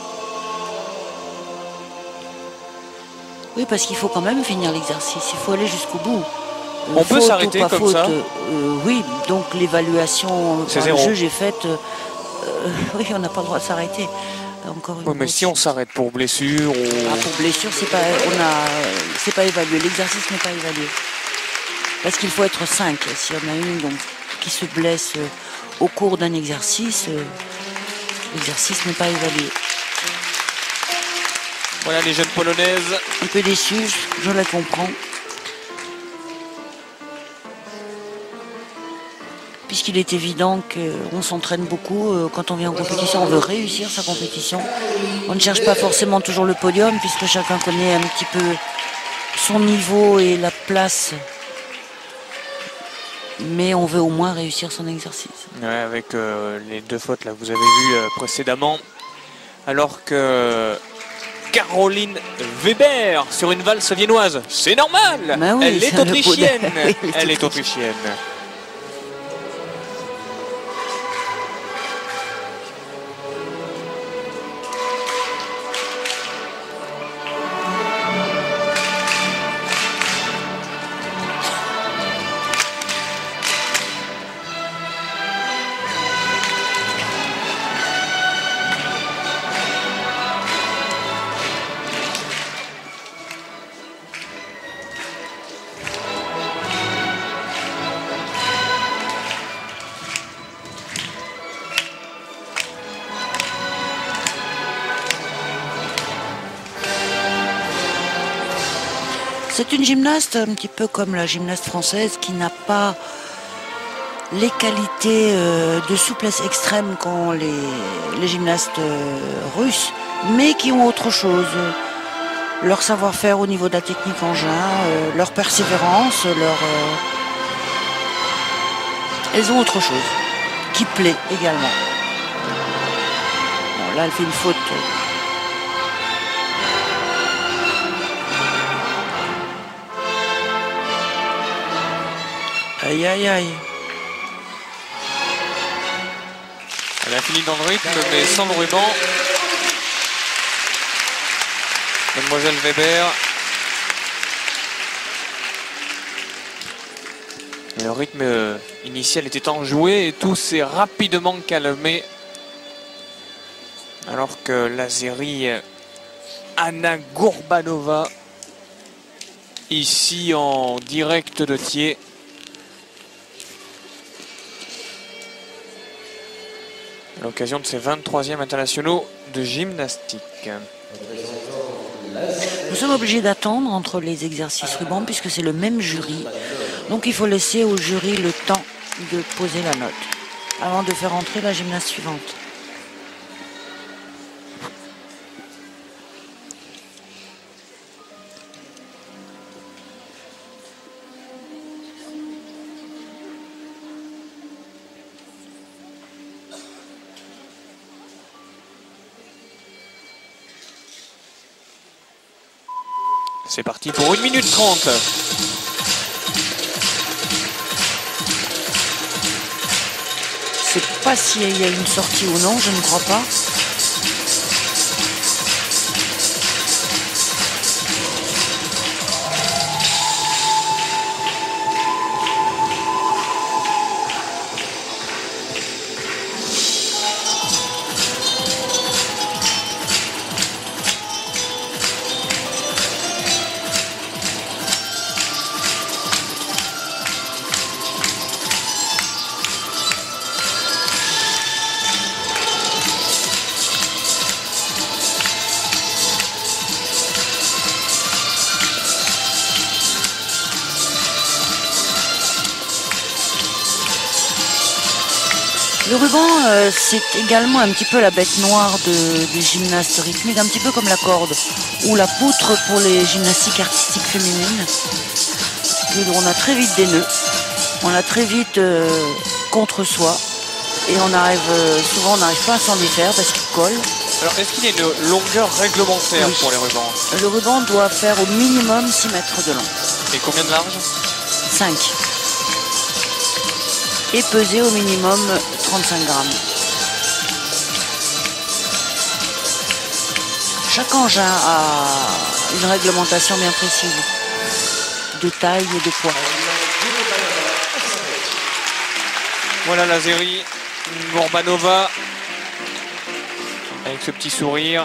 Oui, parce qu'il faut quand même finir l'exercice. Il faut aller jusqu'au bout. On peut s'arrêter comme faute, ça oui, donc l'évaluation par le zéro. juge est faite. Oui, on n'a pas le droit de s'arrêter. Encore une Oui, mais si on s'arrête pour blessure ou... pour blessure, c'est pas évalué. L'exercice n'est pas évalué. Parce qu'il faut être 5. Si on a une donc, qui se blesse au cours d'un exercice, l'exercice n'est pas évalué. Voilà les jeunes polonaises. Un peu déçu, je la comprends. Puisqu'il est évident qu'on s'entraîne beaucoup. Quand on vient en compétition, on veut réussir sa compétition. On ne cherche pas forcément toujours le podium, puisque chacun connaît un petit peu son niveau et la place. Mais on veut au moins réussir son exercice. Ouais, avec les deux fautes là, vous avez vu précédemment. Alors que Caroline Weber sur une valse viennoise, c'est normal. Ben oui, elle est autrichienne. Oui, elle est autrichienne. C'est une gymnaste un petit peu comme la gymnaste française qui n'a pas les qualités de souplesse extrême qu'ont les gymnastes russes, mais qui ont autre chose. Leur savoir-faire au niveau de la technique engin, leur persévérance, elles ont autre chose qui plaît également. Bon, là, elle fait une faute. Aïe, aïe, aïe. Elle a fini dans le rythme, mais sans le ruban. Mademoiselle Weber. Le rythme initial était enjoué et tout s'est rapidement calmé. Alors que l'Azérie Anna Gourbanova, ici en direct de Thiers, à l'occasion de ses 23e internationaux de gymnastique. Nous sommes obligés d'attendre entre les exercices rubans puisque c'est le même jury. Donc il faut laisser au jury le temps de poser la note avant de faire entrer la gymnaste suivante. C'est parti pour 1 minute 30. Je sais pas s'il y a une sortie ou non, je ne crois pas. Le ruban, c'est également un petit peu la bête noire des gymnastes rythmiques, un petit peu comme la corde ou la poutre pour les gymnastiques artistiques féminines. On a très vite des nœuds, on a très vite contre soi et souvent on n'arrive pas à s'en défaire parce qu'il colle. Alors, est-ce qu'il y a une longueur réglementaire pour les rubans? Le ruban doit faire au minimum 6 mètres de long. Et combien de large? 5. Et peser au minimum 35 grammes. Chaque engin a une réglementation bien précise de taille et de poids. Voilà la série Gourbanova avec ce petit sourire.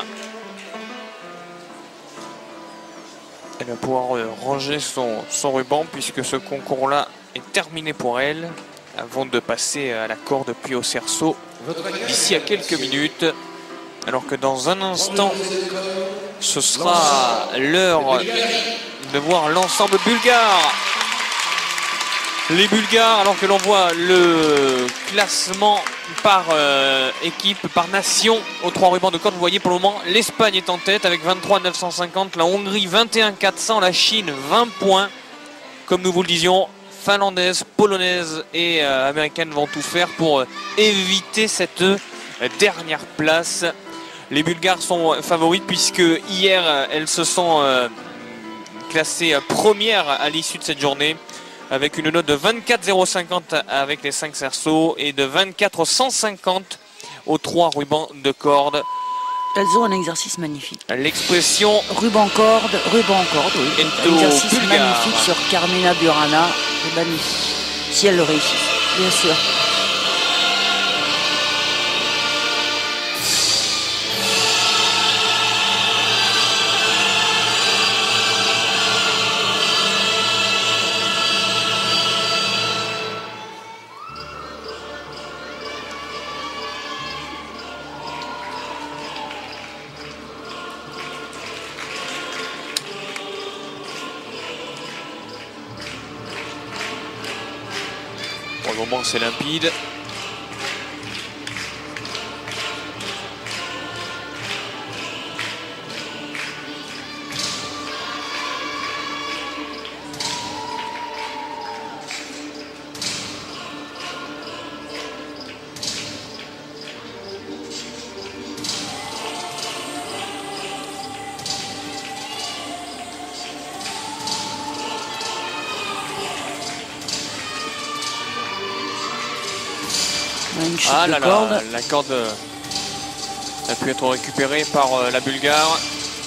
Elle va pouvoir ranger son ruban puisque ce concours-là est terminé pour elle, avant de passer à la corde puis au cerceau d'ici à quelques minutes. Alors que dans un instant, ce sera l'heure de voir l'ensemble bulgare. Les Bulgares, alors que l'on voit le classement par équipe, par nation aux 3 rubans de corde, vous voyez pour le moment l'Espagne est en tête avec 23 950, la Hongrie 21 400, la Chine 20 points. Comme nous vous le disions, finlandaise, polonaise et américaine vont tout faire pour éviter cette dernière place. Les Bulgares sont favorites puisque hier elles se sont classées premières à l'issue de cette journée avec une note de 24,050 avec les 5 cerceaux et de 24,150 aux 3 rubans de corde. Elles ont un exercice magnifique. L'expression ruban corde, oui. est Un exercice au Bulgare. magnifique sur Carmina Burana. C'est magnifique. Si elle le réussit, bien sûr. Pour le moment, c'est limpide. Une chute Ah de là corde. là, la corde a pu être récupérée par la Bulgare.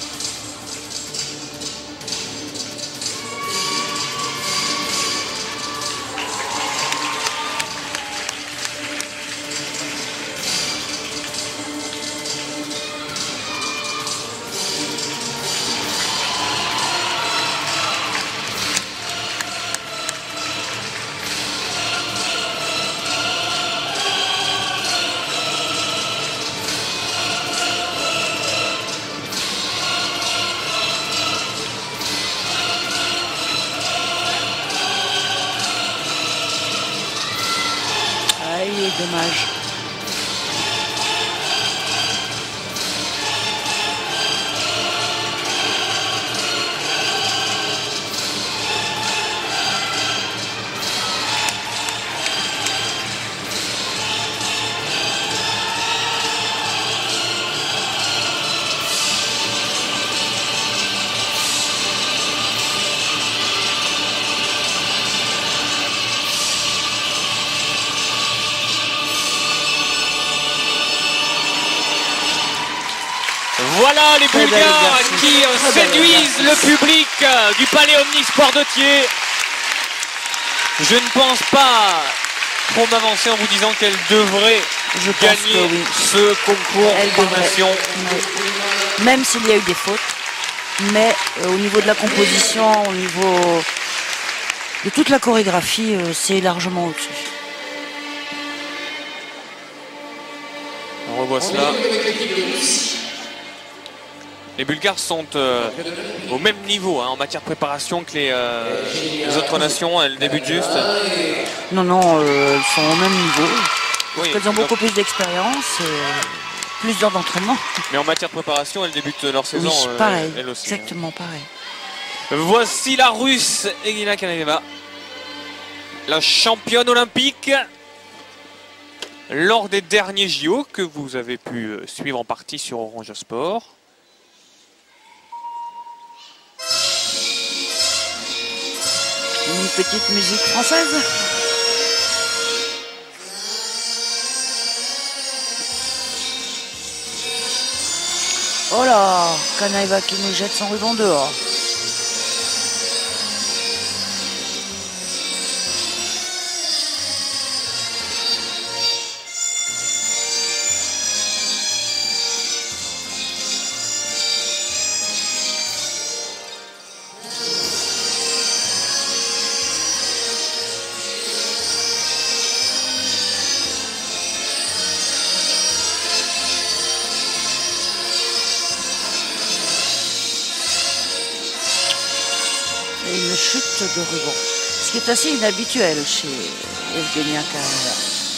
Aïe, dommage. Voilà les Très bel Bulgares exercice. qui Très bel séduisent le public du Palais Omnisport de Thiers. Je ne pense pas trop m'avancer en vous disant qu'elle devrait Je pense gagner que oui. ce concours Elle des devrait. nations. Ouais. Même s'il y a eu des fautes, mais au niveau de la composition, au niveau de toute la chorégraphie, c'est largement au-dessus. On revoit cela. Les Bulgares sont au même niveau en matière de préparation que les autres nations. Elles débutent juste. Non, non, elles sont au même niveau. Oui, Elles ont beaucoup plus d'expérience, plus d'heures d'entraînement. mais en matière de préparation, elles débutent leur saison. Oui, pareil, elles aussi. exactement pareil. Voici la Russe Egina Kaneva, la championne olympique lors des derniers JO que vous avez pu suivre en partie sur Orange Sport. Une petite musique française. Oh là, Kaneva qui nous jette son ruban dehors. Et une chute de ruban. Ce qui est assez inhabituel chez Evgenia Kaneva.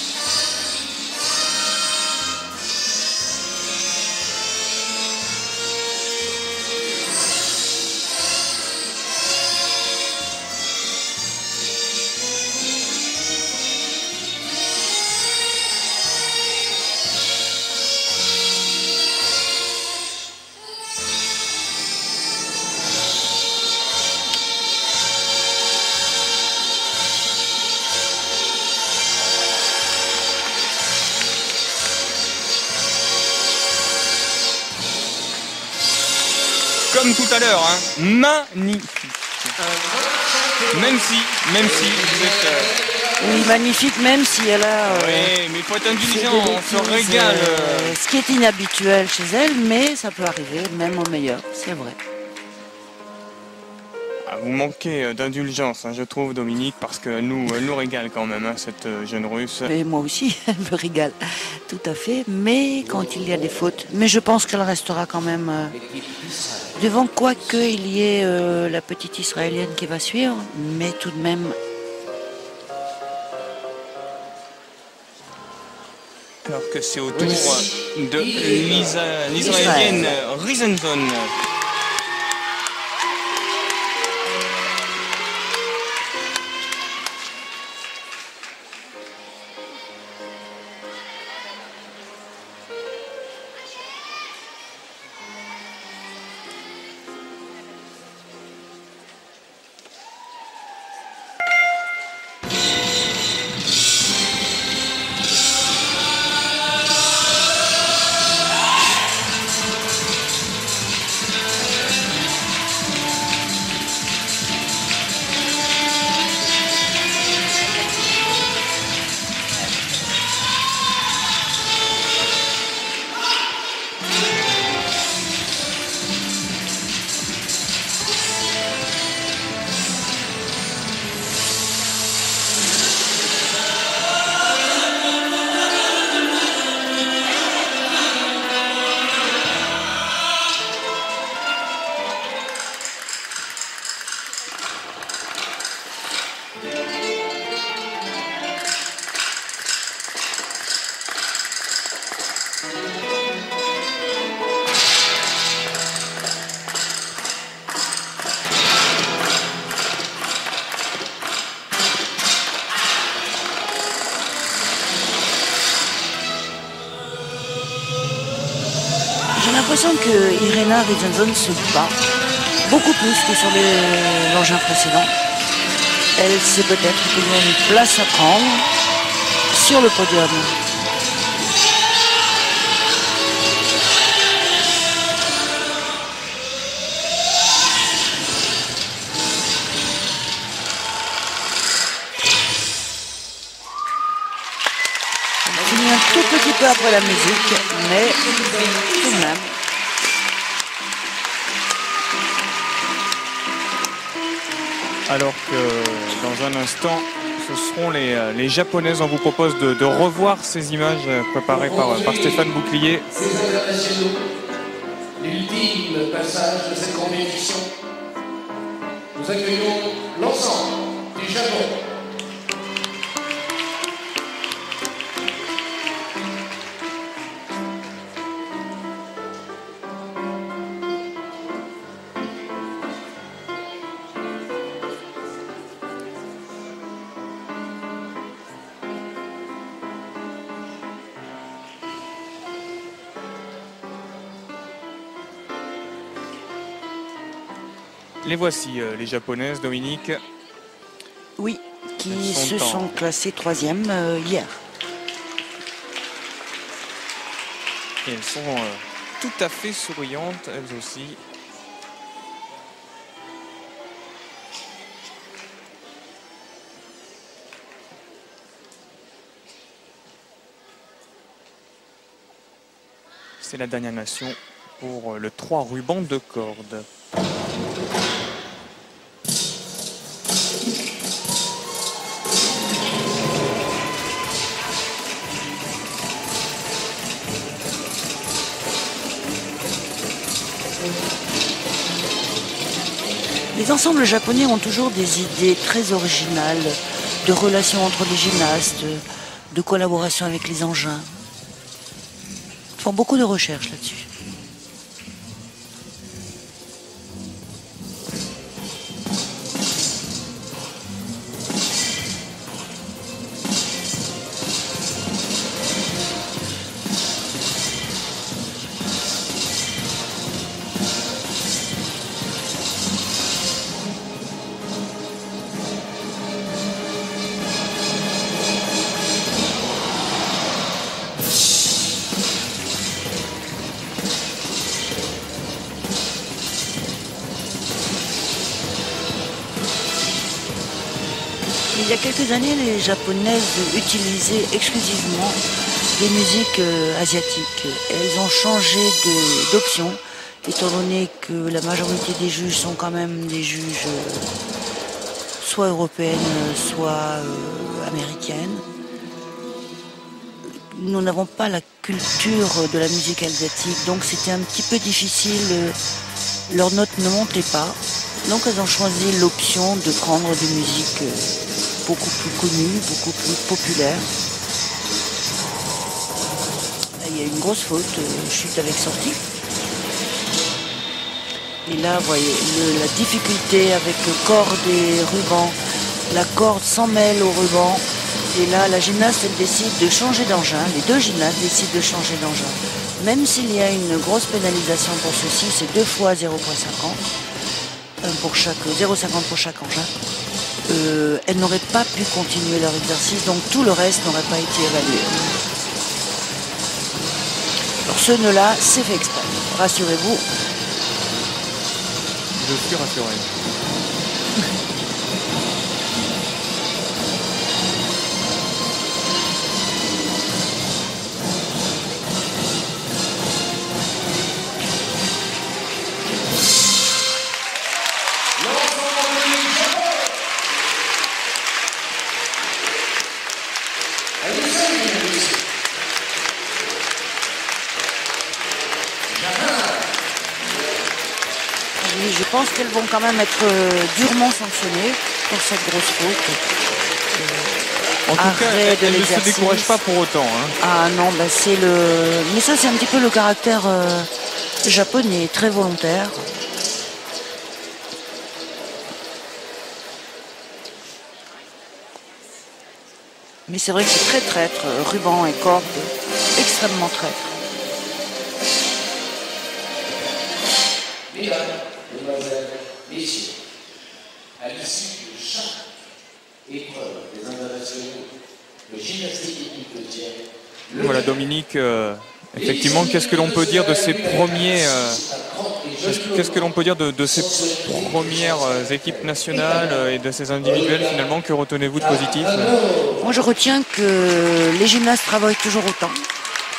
Comme tout à l'heure, hein. Magnifique. Même si vous êtes... Oui, magnifique, même si elle a... Oui, mais il faut être fait indulgent, des on se bêtises, régale. ce qui est inhabituel chez elle, mais ça peut arriver, même au meilleur, c'est vrai. Ah, vous manquez d'indulgence, hein, je trouve, Dominique, parce que elle nous régale quand même, hein, cette jeune Russe. Et moi aussi, elle me régale, tout à fait, mais quand il y a des fautes. Mais je pense qu'elle restera quand même devant, quoique il y ait la petite Israélienne qui va suivre, mais tout de même... Alors que c'est au tour de l'Israélienne Risenson. J'ai l'impression que Irena Risenson se bat beaucoup plus que sur l'engin précédent. Elle sait peut-être qu'il y a une place à prendre sur le podium. petit peu après la musique, mais tout de même. Alors que dans un instant, ce seront les Japonaises. On vous propose de revoir ces images préparées par Stéphane Bouclier. Ces internationaux, l'ultime passage de cette compétition. Nous accueillons l'ensemble du Japon. Les voici, les Japonaises, Dominique. Oui, qui Elles se sont sont classées 3e hier. Et elles sont tout à fait souriantes, elles aussi. C'est la dernière nation pour le 3 rubans de corde. Les ensembles japonais ont toujours des idées très originales de relations entre les gymnastes, de collaboration avec les engins. Ils font beaucoup de recherches là-dessus. Il y a quelques années, les Japonaises utilisaient exclusivement des musiques asiatiques. Elles ont changé d'option, étant donné que la majorité des juges sont quand même des juges soit européennes, soit américaines. Nous n'avons pas la culture de la musique asiatique, donc c'était un petit peu difficile. Leurs notes ne montaient pas. Donc elles ont choisi l'option de prendre des musiques beaucoup plus connues, beaucoup plus populaires. Là, il y a une grosse faute, chute avec sortie. Et là, vous voyez, la difficulté avec corde et ruban. La corde s'en mêle au ruban. Et là, la gymnaste, elle décide de changer d'engin. Les deux gymnastes décident de changer d'engin. Même s'il y a une grosse pénalisation pour ceci, c'est 2 fois 0,50. Pour chaque 0,50 pour chaque engin. Elles n'auraient pas pu continuer leur exercice, donc tout le reste n'aurait pas été évalué. Alors ce nœud-là, c'est fait exprès. Rassurez-vous. Je suis rassuré. Je pense qu'elles vont quand même être durement sanctionnées pour cette grosse faute. En tout cas, elles ne se découragent pas pour autant. Hein. Ah non, bah c'est le. Mais ça, c'est un petit peu le caractère japonais, très volontaire. Mais c'est vrai que c'est très traître, ruban et corde, extrêmement traître. Mesdames, Mesdemoiselles, Messieurs, à l'issue de chaque épreuve des internationaux de gymnastique équipée, Voilà Dominique, effectivement, qu'est-ce que l'on peut dire de ces premiers qu'est-ce que l'on peut dire de ces premières équipes nationales et de ces individuels finalement? Que retenez-vous de positif? Moi je retiens que les gymnastes travaillent toujours autant,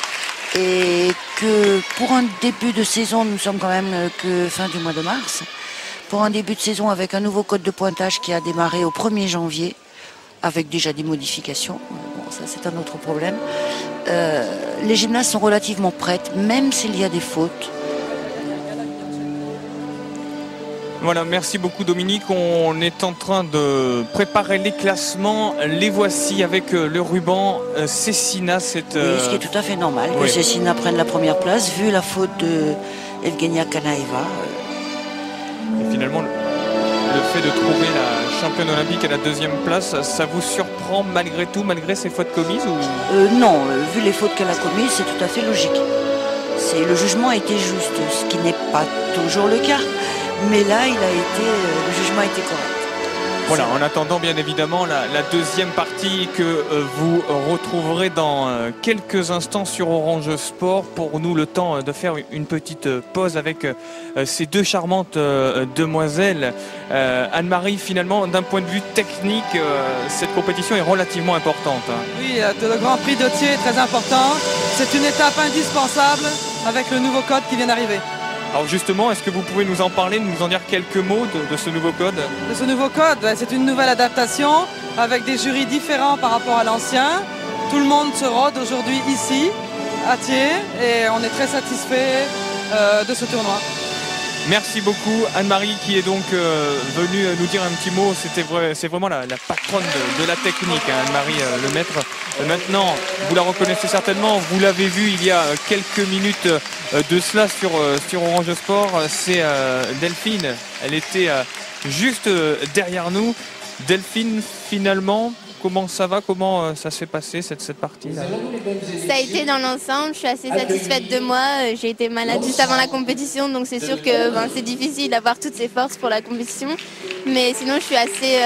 et que pour un début de saison, nous sommes quand même que fin du mois de mars, pour un début de saison avec un nouveau code de pointage qui a démarré au 1er janvier, avec déjà des modifications, bon, ça c'est un autre problème, les gymnases sont relativement prêtes, même s'il y a des fautes. Voilà, merci beaucoup Dominique. On est en train de préparer les classements. Les voici avec le ruban. Cécina, c'est... Oui, ce qui est tout à fait normal, oui. que Cécina prenne la première place, vu la faute de Evgenia Kanaeva. Et finalement, le fait de trouver la championne olympique à la 2e place, ça vous surprend malgré tout, malgré ses fautes commises ou... Non, vu les fautes qu'elle a commises, c'est tout à fait logique. Le jugement a été juste, ce qui n'est pas toujours le cas. Mais là, le jugement a été correct. Voilà, en attendant bien évidemment la 2e partie que vous retrouverez dans quelques instants sur Orange Sport. Pour nous, le temps de faire une petite pause avec ces deux charmantes demoiselles. Anne-Marie, finalement, d'un point de vue technique, cette compétition est relativement importante. Oui, le Grand Prix d'Autier est très important. C'est une étape indispensable avec le nouveau code qui vient d'arriver. Alors justement, est-ce que vous pouvez nous en parler, nous en dire quelques mots de ce nouveau code? De ce nouveau code, c'est une nouvelle adaptation avec des jurys différents par rapport à l'ancien. Tout le monde se rôde aujourd'hui ici, à Thiers, et on est très satisfait de ce tournoi. Merci beaucoup Anne-Marie qui est donc venue nous dire un petit mot. C'est vraiment la patronne de la technique, hein, Anne-Marie Lemaître. Maintenant, vous la reconnaissez certainement, vous l'avez vu il y a quelques minutes de cela sur Orange Sport. C'est Delphine, elle était juste derrière nous. Delphine, finalement, comment ça va? Comment ça s'est passé cette partie-là? Ça a été dans l'ensemble, je suis assez satisfaite de moi. J'ai été malade juste avant la compétition, donc c'est sûr que c'est difficile d'avoir toutes ces forces pour la compétition. Mais sinon, je suis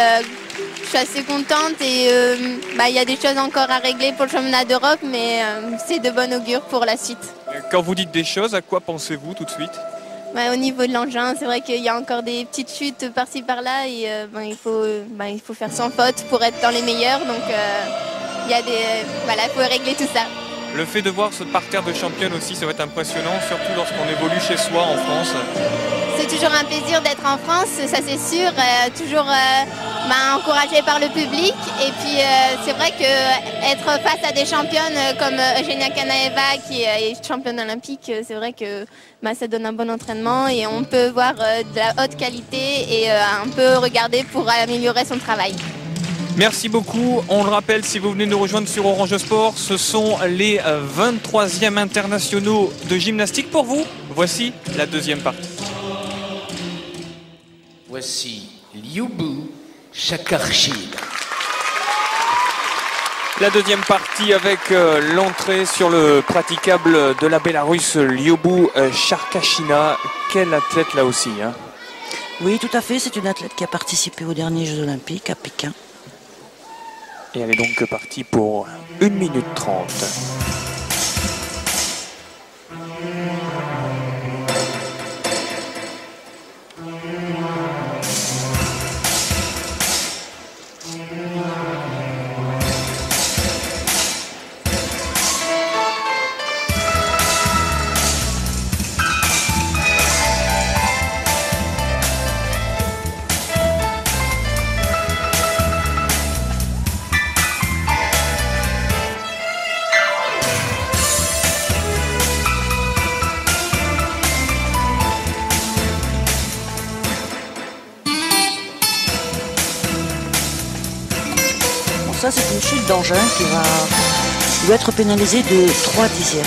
assez contente et il y a des choses encore à régler pour le championnat d'Europe, mais c'est de bon augure pour la suite. Quand vous dites des choses, à quoi pensez-vous tout de suite? Au niveau de l'engin, c'est vrai qu'il y a encore des petites chutes par-ci par-là et il faut faire sans faute pour être dans les meilleurs. Donc il faut régler tout ça. Le fait de voir ce parterre de championnes aussi, ça va être impressionnant, surtout lorsqu'on évolue chez soi en France. C'est toujours un plaisir d'être en France, ça c'est sûr, toujours encouragé par le public. Et puis c'est vrai qu'être face à des championnes comme Evgenia Kanaeva qui est championne olympique, c'est vrai que ça donne un bon entraînement et on peut voir de la haute qualité et un peu regarder pour améliorer son travail. Merci beaucoup. On le rappelle, si vous venez nous rejoindre sur Orange Sport, ce sont les 23e internationaux de gymnastique pour vous. Voici la 2e partie. Voici Lyubou Shakarchina. La 2e partie avec l'entrée sur le praticable de la Bélarusse, Lyubou Charkachina. Quelle athlète là aussi, hein. Oui, tout à fait. C'est une athlète qui a participé aux derniers Jeux Olympiques à Pékin. Et elle est donc partie pour 1 minute 30. Ça, c'est une chute d'engin qui doit être pénalisée de 3 dixièmes.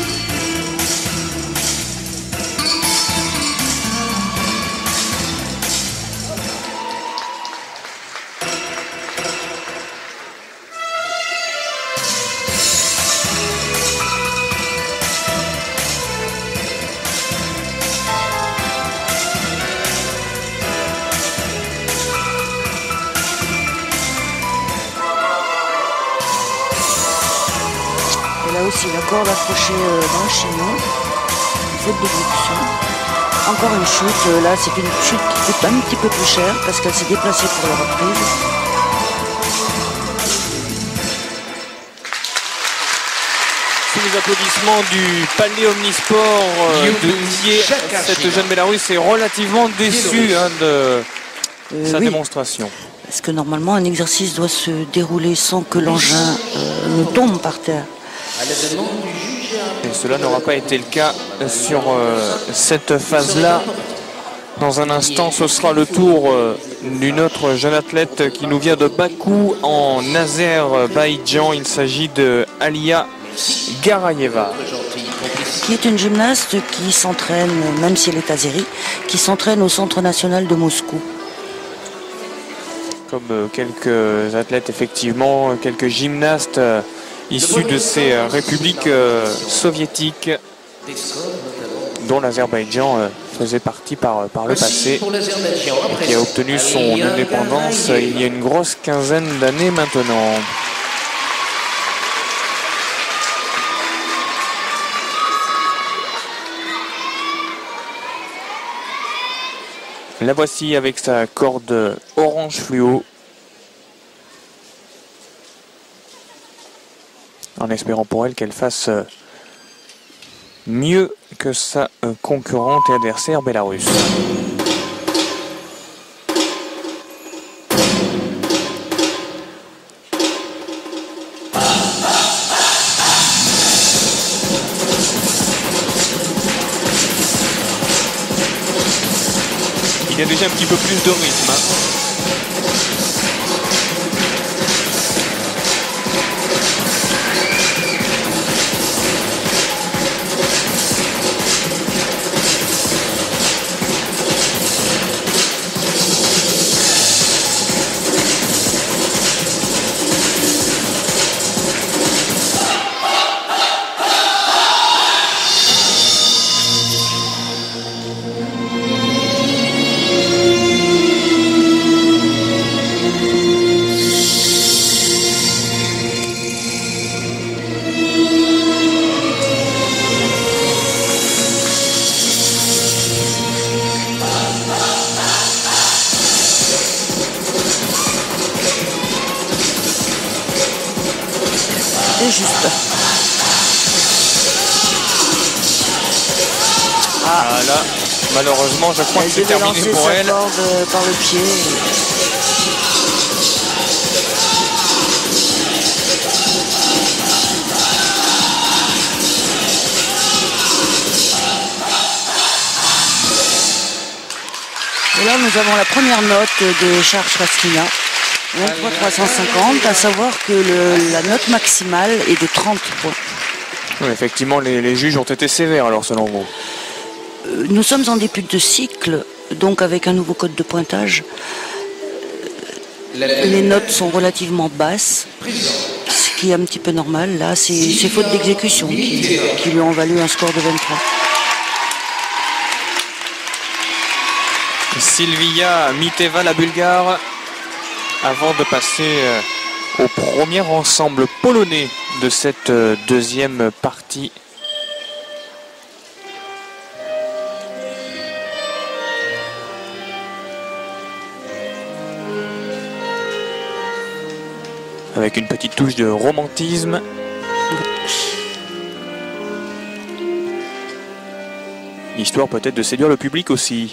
Aussi la corde accrochée dans le chignon, une faute d'exécution. Encore une chute, là c'est une chute qui coûte un petit peu plus cher parce qu'elle s'est déplacée pour la reprise. C'est les applaudissements du Palais Omnisport de Thiers. Cette jeune Bélarusse est relativement déçue de sa démonstration. Parce que normalement, un exercice doit se dérouler sans que l'engin ne tombe par terre. Et cela n'aura pas été le cas sur cette phase-là. Dans un instant, ce sera le tour d'une autre jeune athlète qui nous vient de Bakou en Azerbaïdjan. Il s'agit de Alia Garayeva. Qui est une gymnaste qui s'entraîne, même si elle est azérie, qui s'entraîne au Centre national de Moscou. Comme quelques athlètes, effectivement, quelques gymnastes issus de ces républiques soviétiques, dont l'Azerbaïdjan faisait partie par le passé, qui a obtenu son indépendance il y a une grosse quinzaine d'années maintenant. La voici avec sa corde orange fluo, en espérant pour elle qu'elle fasse mieux que sa concurrente et adversaire bélarusse. Il y a déjà un petit peu plus de rythme. Juste. Ah là, malheureusement, je crois que c'est terminé pour elle. Par le pied. Et là, nous avons la première note de Charles Raskina. 350, à savoir que la note maximale est de 30 points. Oui, effectivement, les juges ont été sévères alors selon vous. Nous sommes en début de cycle, donc avec un nouveau code de pointage. Les notes sont relativement basses, ce qui est un petit peu normal. Là, c'est faute d'exécution qui lui ont valu un score de 23. Silvia Miteva, la Bulgare, avant de passer au premier ensemble polonais de cette deuxième partie. Avec une petite touche de romantisme. Histoire peut-être de séduire le public aussi.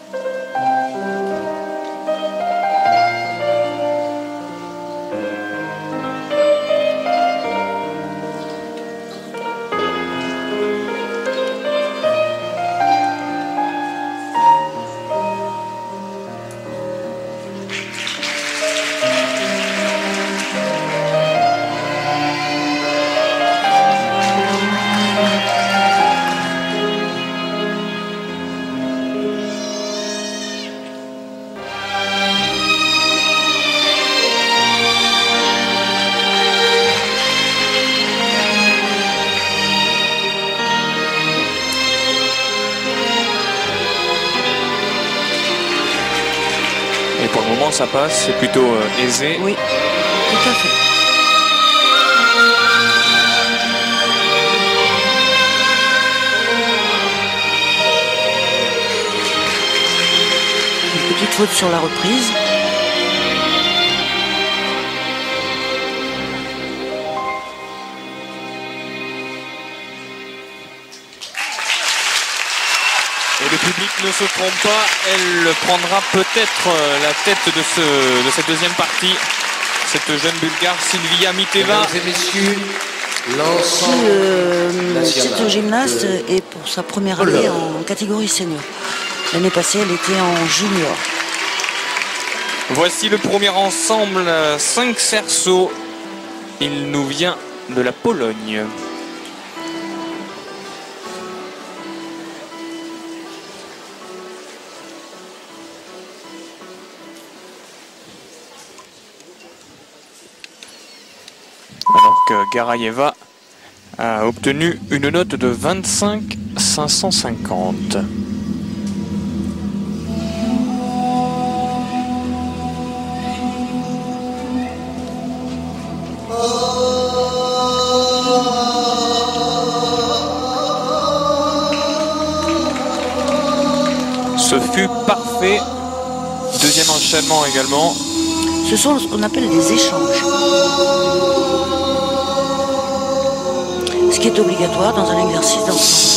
Et pour le moment, ça passe, c'est plutôt aisé. Oui, tout à fait. Une petite faute sur la reprise. ne se trompe pas, elle prendra peut-être la tête de cette deuxième partie. Cette jeune Bulgare, Silvia Miteva. Mesdames et messieurs, l'ensemble Cette gymnaste est pour sa première année en catégorie senior. L'année passée, elle était en junior. Voici le premier ensemble, 5 cerceaux. Il nous vient de la Pologne. Alors que Garayeva a obtenu une note de 25 550. Ce fut parfait. Deuxième enchaînement également. Ce sont ce qu'on appelle des échanges. Ce qui est obligatoire dans un exercice d'ensemble.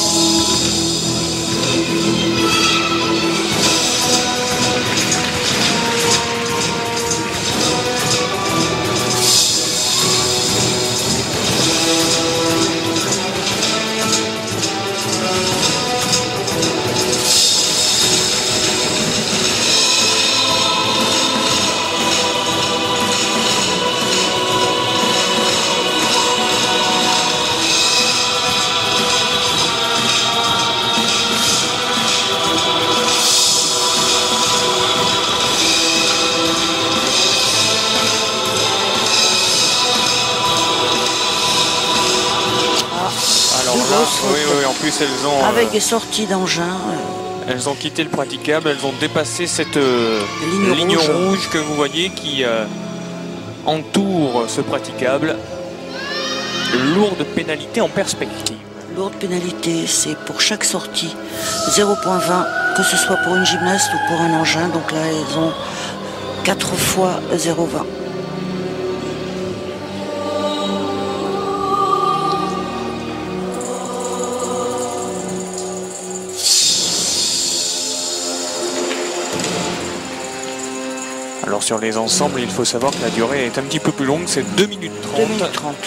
Oui, en plus elles ont... Avec des sorties d'engins. Elles ont quitté le praticable, elles ont dépassé cette ligne rouge que vous voyez qui entoure ce praticable. Lourde pénalité en perspective. Lourde pénalité, c'est pour chaque sortie 0,20, que ce soit pour une gymnaste ou pour un engin. Donc là, elles ont 4 fois 0,20. Alors sur les ensembles, il faut savoir que la durée est un petit peu plus longue, c'est 2 minutes 30. 2 minutes 30.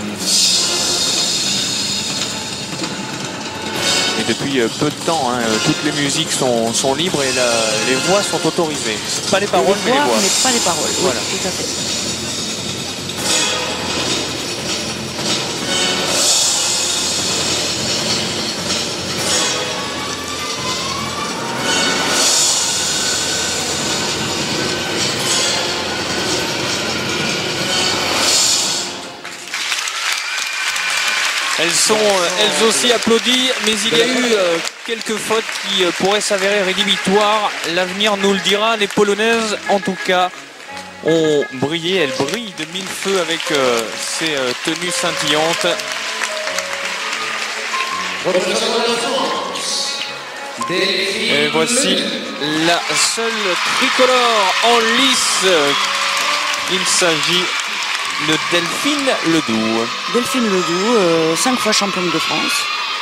Et depuis peu de temps, toutes les musiques sont libres et les voix sont autorisées. Pas les paroles, mais les voix. Mais pas les paroles, voilà. Oui, tout à fait. Elles sont elles aussi applaudies, mais il y a eu quelques fautes qui pourraient s'avérer rédhibitoires. L'avenir nous le dira. Les Polonaises, en tout cas, ont brillé. Elles brillent de mille feux avec ces tenues scintillantes. Et voici la seule tricolore en lice. Il s'agit de Delphine Ledoux. Delphine Ledoux, 5 fois championne de France.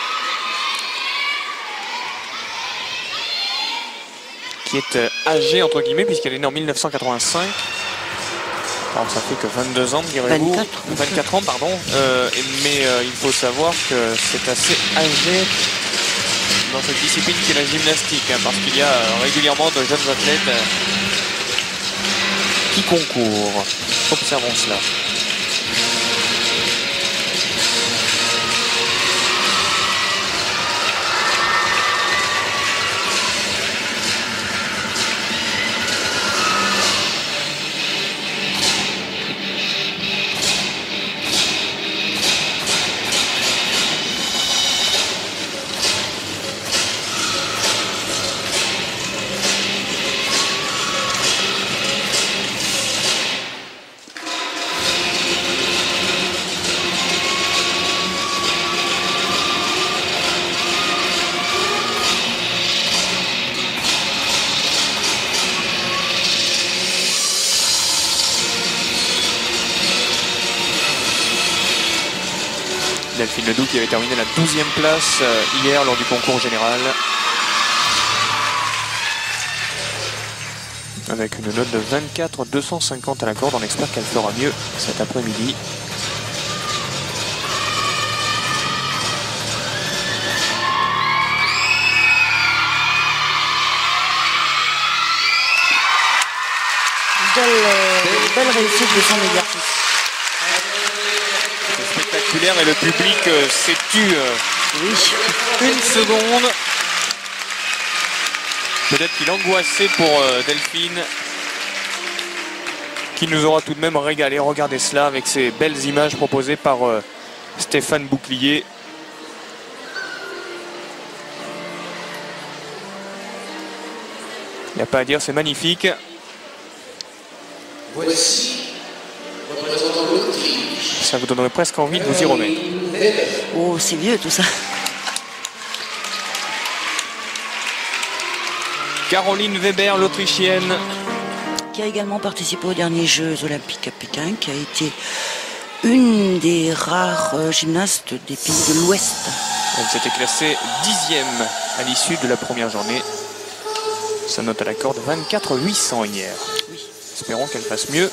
Qui est âgée, entre guillemets, puisqu'elle est née en 1985. Alors ça fait que 22 ans, direz-vous. 24 ans, pardon. Mais il faut savoir que c'est assez âgé dans cette discipline qui est la gymnastique, parce qu'il y a régulièrement de jeunes athlètes qui concourent. Observons cela. Delphine Ledoux qui avait terminé la 12e place hier lors du concours général. avec une note de 24,250 à la corde. On espère qu'elle fera mieux cet après-midi. Belle réussite de son exercice. C'est spectaculaire et le public s'est tu Oui. une seconde. Peut-être qu'il angoissait pour Delphine, qui nous aura tout de même régalé. Regardez cela avec ces belles images proposées par Stéphane Bouclier. Il n'y a pas à dire, c'est magnifique. Voici, représentant l'Autriche. Ça vous donnerait presque envie de vous y remettre. Oh, c'est vieux tout ça. Caroline Weber, l'Autrichienne. Qui a également participé aux derniers Jeux Olympiques à Pékin, qui a été une des rares gymnastes des pays de l'Ouest. Elle s'était classée 10e à l'issue de la première journée. Sa note à la corde 24,800 hier. Oui. Espérons qu'elle fasse mieux.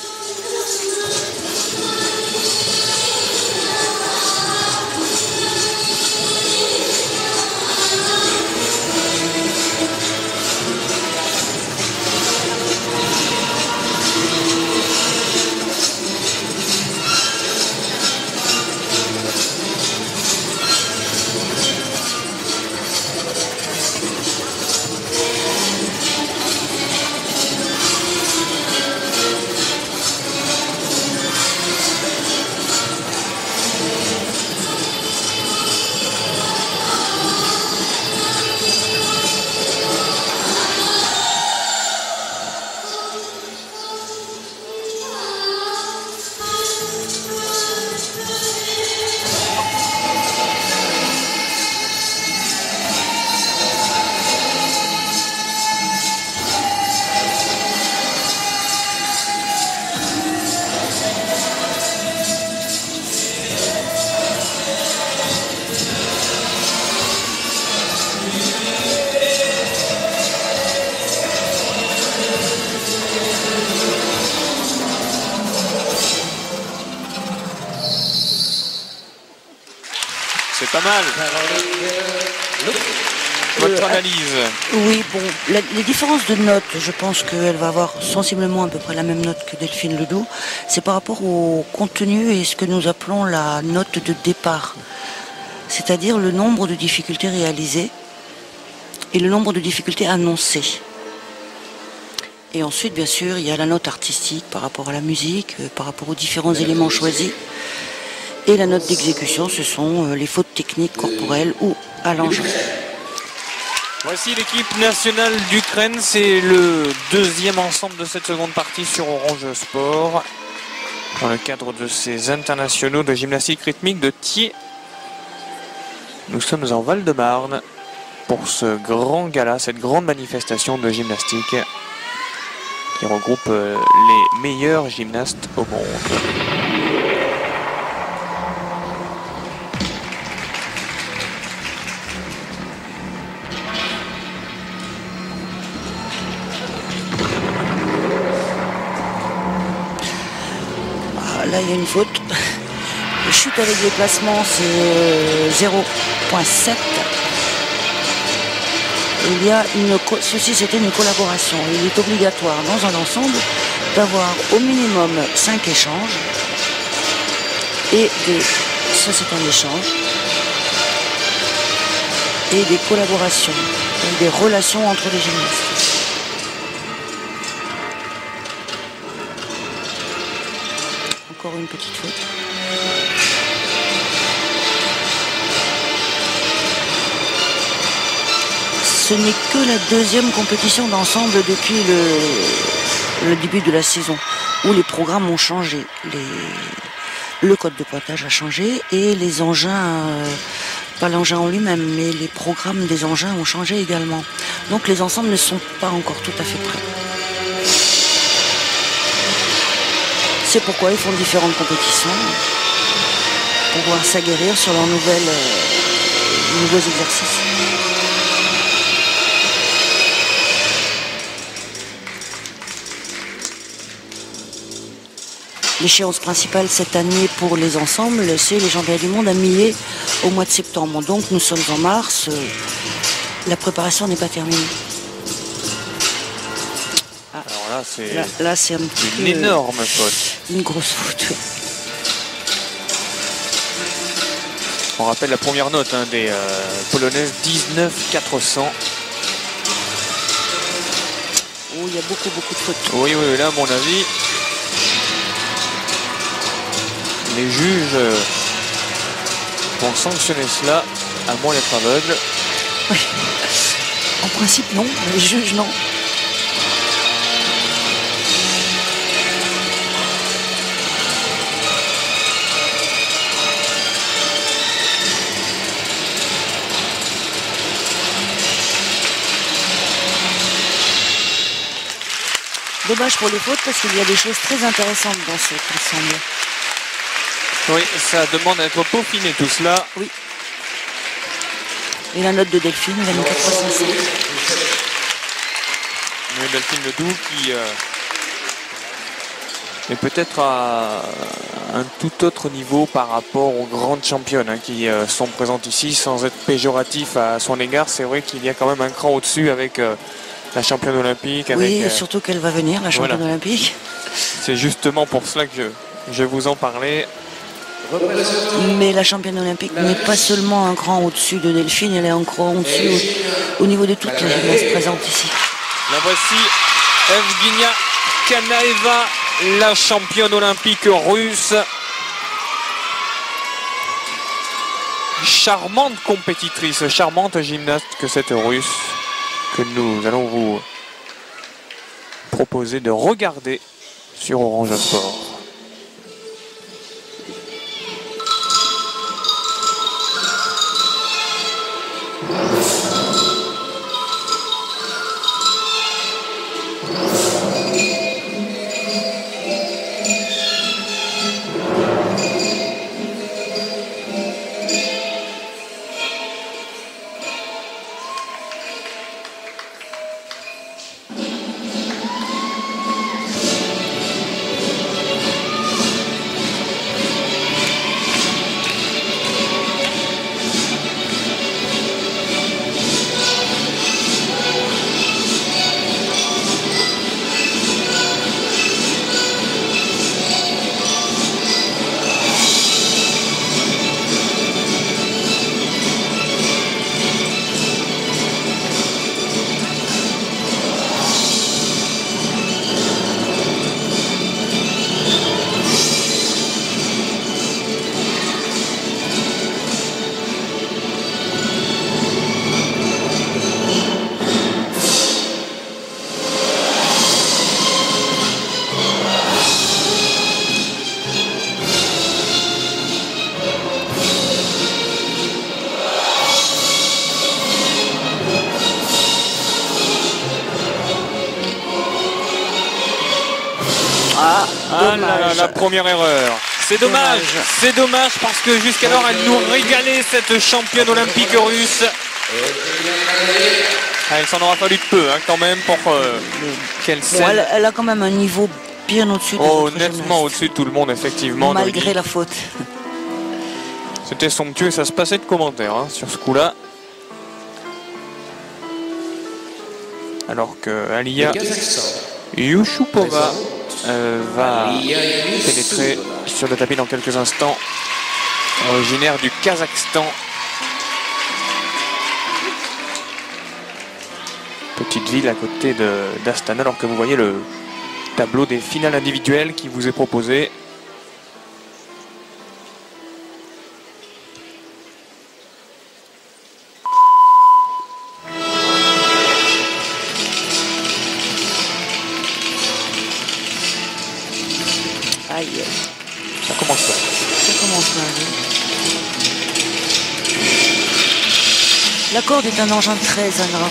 C'est pas mal. Votre analyse? Oui, bon, les différences de notes, je pense qu'elle va avoir sensiblement à peu près la même note que Delphine Ledoux. C'est par rapport au contenu et ce que nous appelons la note de départ. C'est-à-dire le nombre de difficultés réalisées et le nombre de difficultés annoncées. Et ensuite, bien sûr, il y a la note artistique par rapport à la musique, par rapport aux différents éléments choisis. Et la note d'exécution, ce sont les fautes techniques corporelles ou à l'engin. Voici l'équipe nationale d'Ukraine. C'est le deuxième ensemble de cette seconde partie sur Orange Sport. Dans le cadre de ces internationaux de gymnastique rythmique de Thiers. Nous sommes en Val-de-Marne pour ce grand gala, cette grande manifestation de gymnastique qui regroupe les meilleurs gymnastes au monde. Là, il y a une faute. Le chute avec déplacement, c'est 0,7. Il y a ceci, c'était une collaboration. Il est obligatoire dans un ensemble d'avoir au minimum 5 échanges. Et ça, c'est un échange. Et des collaborations, donc des relations entre les gymnastes. Encore une petite faute. Ce n'est que la deuxième compétition d'ensemble depuis le début de la saison, où les programmes ont changé. Le code de pointage a changé et les engins, pas l'engin en lui-même, mais les programmes des engins ont changé également. Donc les ensembles ne sont pas encore tout à fait prêts. C'est pourquoi ils font différentes compétitions pour pouvoir s'aguerrir sur leurs nouveaux exercices. l'échéance principale cette année pour les ensembles, c'est les championnats du monde à Millet au mois de septembre. Donc nous sommes en mars, la préparation n'est pas terminée. Alors là, c'est Là c'est un petit une peu, énorme faute. une grosse faute. Oui. On rappelle la première note des Polonaises, 19,400. Oh, il y a beaucoup de fautes. Oui, là, à mon avis, les juges vont sanctionner cela, à moins d'être aveugles. Oui. En principe non, mais les juges non. Dommage pour les fautes parce qu'il y a des choses très intéressantes dans cet ensemble. Oui, ça demande d'être peaufiné tout cela. Oui. Et la note de Delphine, elle a mis 405. Oui, Delphine Ledoux qui est peut-être à un tout autre niveau par rapport aux grandes championnes qui sont présentes ici, sans être péjoratif à son égard. C'est vrai qu'il y a quand même un cran au-dessus avec la championne olympique. Oui, avec, surtout qu'elle va venir, la championne olympique. C'est justement pour cela que je vous en parlais. Mais la championne olympique n'est pas seulement un cran au-dessus de Delphine, elle est un cran au-dessus au niveau de toutes les gymnastes présentes ici. La voici, Evgenia Kanaeva, la championne olympique russe. Charmante compétitrice, charmante gymnaste que cette russe, que nous allons vous proposer de regarder sur Orange Sport. La première erreur. C'est dommage parce que jusqu'alors elle nous régalait cette championne olympique russe. Il s'en aura fallu peu quand même pour qu'elle scène. Elle a quand même un niveau bien au-dessus de honnêtement au-dessus de tout le monde effectivement. Malgré la faute. C'était somptueux et ça se passait de commentaires sur ce coup-là. Alors que Alia Yushupova va pénétrer sur le tapis dans quelques instants, originaire du Kazakhstan. Petite ville à côté d'Astana, alors que vous voyez le tableau des finales individuelles qui vous est proposé. Aïe. Ça commence là. Ça commence là, oui. La corde est un engin très ingrat.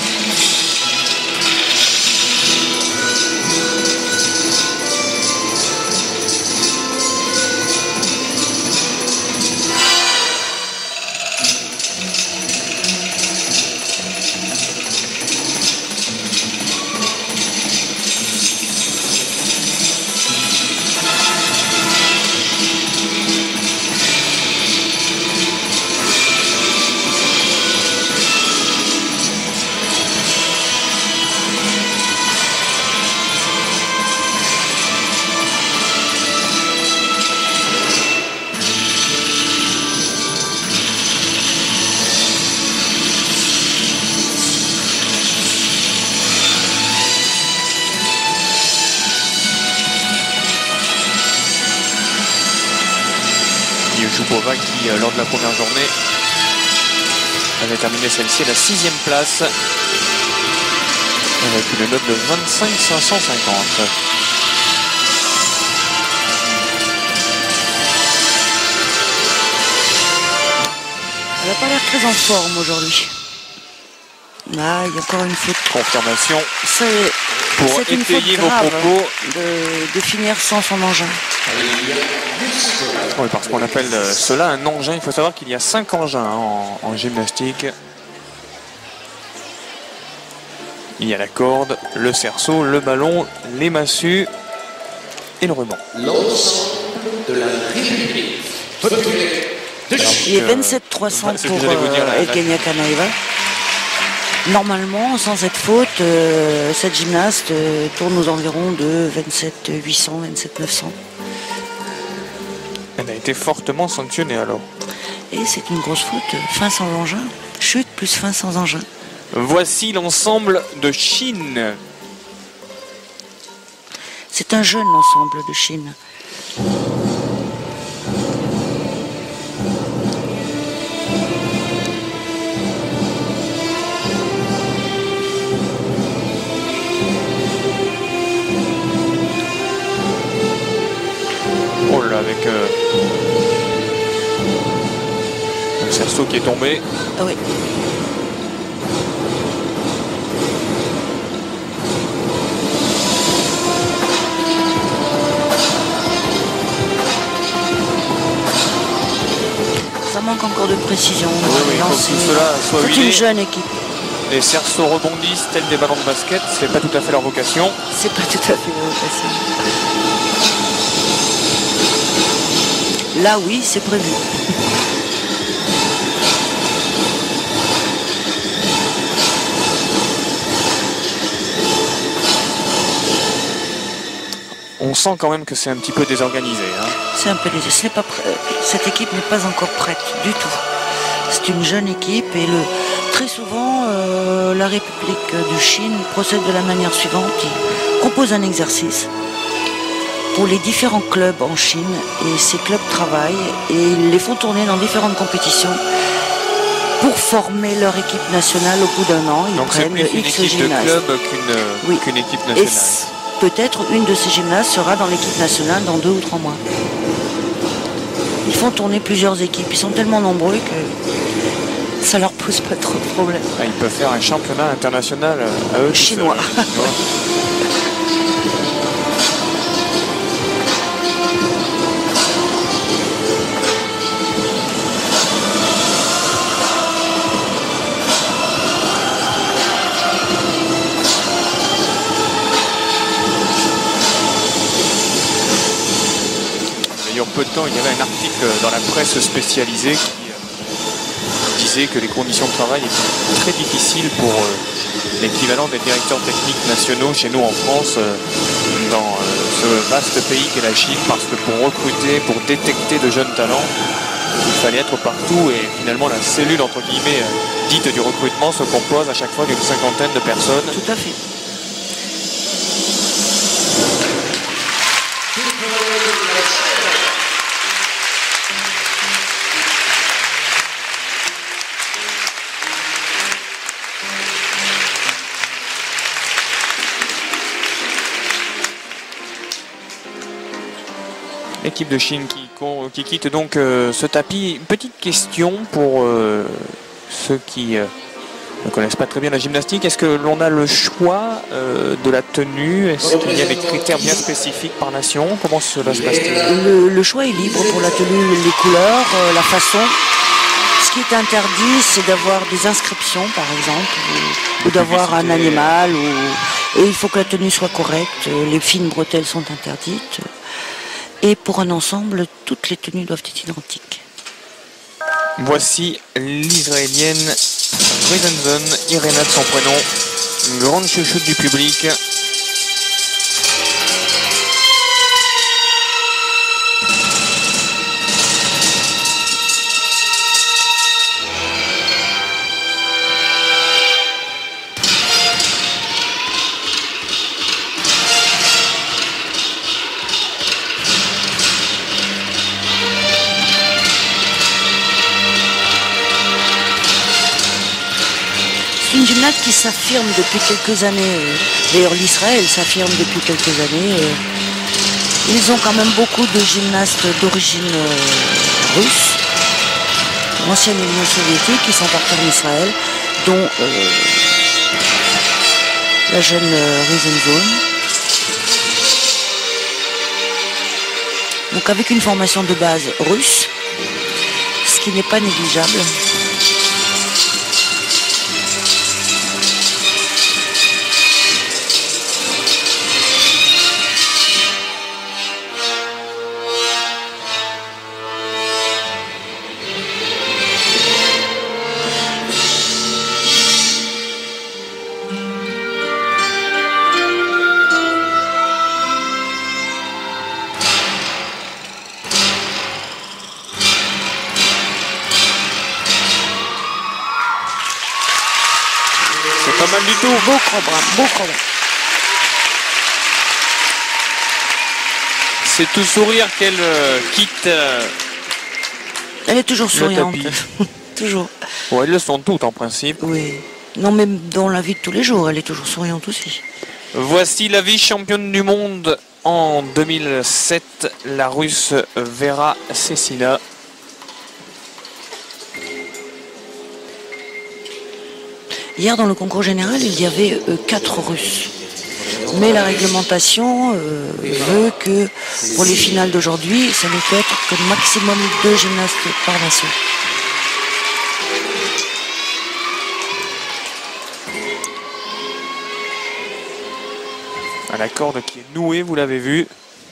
Choupova qui, lors de la première journée, avait terminé celle-ci à la 6e place avec une note de 25 550. Elle n'a pas l'air très en forme aujourd'hui. Là, il y a encore une faute. Confirmation C'est pour une faute étayer vos grave propos. de finir sans son engin. Oui, parce qu'on appelle cela un engin. Il faut savoir qu'il y a 5 engins en gymnastique. Il y a la corde, le cerceau, le ballon, les massues et le ruban. L'ensemble de la République populaire de Chine. Il est 27 300 c'est ce pour que j'allais vous dire, là. Evgenia Kanaeva. Normalement, sans cette faute, cette gymnaste tourne aux environs de 27 800, 27 900. Elle a été fortement sanctionnée alors. Et c'est une grosse faute, fin sans engin. Chute plus fin sans engin. Voici l'ensemble de Chine. C'est un jeune ensemble de Chine. Oh là là, avec le cerceau qui est tombé. Ah oui. Ça manque encore de précision. Oui, il faut que tout cela soit C'est huilé. une jeune équipe. Les cerceaux rebondissent tels des ballons de basket. C'est pas tout à fait leur vocation. C'est pas tout à fait facile. Là, oui, c'est prévu. On sent quand même que c'est un petit peu désorganisé. Hein. C'est un peu léger. Ce n'est pas cette équipe n'est pas encore prête du tout. C'est une jeune équipe et très souvent la République de Chine procède de la manière suivante. Il propose un exercice pour les différents clubs en Chine et ces clubs travaillent et ils les font tourner dans différentes compétitions pour former leur équipe nationale au bout d'un an. Ils Donc c'est prennent plus une X équipe de gymnastes. club Oui. qu'une équipe Et nationale. peut-être une de ces gymnastes sera dans l'équipe nationale dans 2 ou 3 mois. Ils font tourner plusieurs équipes. Ils sont tellement nombreux que ça leur pose pas trop de problème. Ah, ils peuvent faire un championnat international à eux. tout Chinois. seuls. D'ailleurs, peu de temps, il y avait un article dans la presse spécialisée qui disait que les conditions de travail étaient très difficiles pour l'équivalent des directeurs techniques nationaux chez nous en France, dans ce vaste pays qu'est la Chine, parce que pour recruter, pour détecter de jeunes talents, il fallait être partout et finalement la cellule entre guillemets dite du recrutement se compose à chaque fois d'une 50aine de personnes. Tout à fait. L'équipe de Chine qui quitte donc ce tapis. Petite question pour ceux qui ne connaissent pas très bien la gymnastique. Est-ce que l'on a le choix de la tenue? Est-ce qu'il y a des critères bien spécifiques par nation? Comment cela se passe-t-il? Le choix est libre pour la tenue, les couleurs, la façon. Ce qui est interdit, c'est d'avoir des inscriptions, par exemple, ou d'avoir un animal. Et il faut que la tenue soit correcte. Les fines bretelles sont interdites. Et pour un ensemble, toutes les tenues doivent être identiques. Voici l'Israélienne Rizenzon, Irena de son prénom, une grande chouchoute du public. championnat qui s'affirme depuis quelques années. D'ailleurs, l'Israël s'affirme depuis quelques années. Ils ont quand même beaucoup de gymnastes d'origine russe, l'ancienne Union soviétique, qui sont partis en Israël, dont la jeune Riesenzohn. Donc avec une formation de base russe, ce qui n'est pas négligeable. Pas mal du tout. Beau programme. C'est tout sourire qu'elle quitte. Elle est toujours souriante. tapis. Toujours. Bon, elles le sont toutes en principe. Oui. Non, même dans la vie de tous les jours, elle est toujours souriante aussi. Voici la vice-championne du monde en 2007, la Russe Vera Sessina. Hier, dans le concours général, il y avait 4 Russes. Mais la réglementation veut que pour les finales d'aujourd'hui, ça ne peut être que maximum 2 gymnastes par nation. À la corde qui est nouée, vous l'avez vu.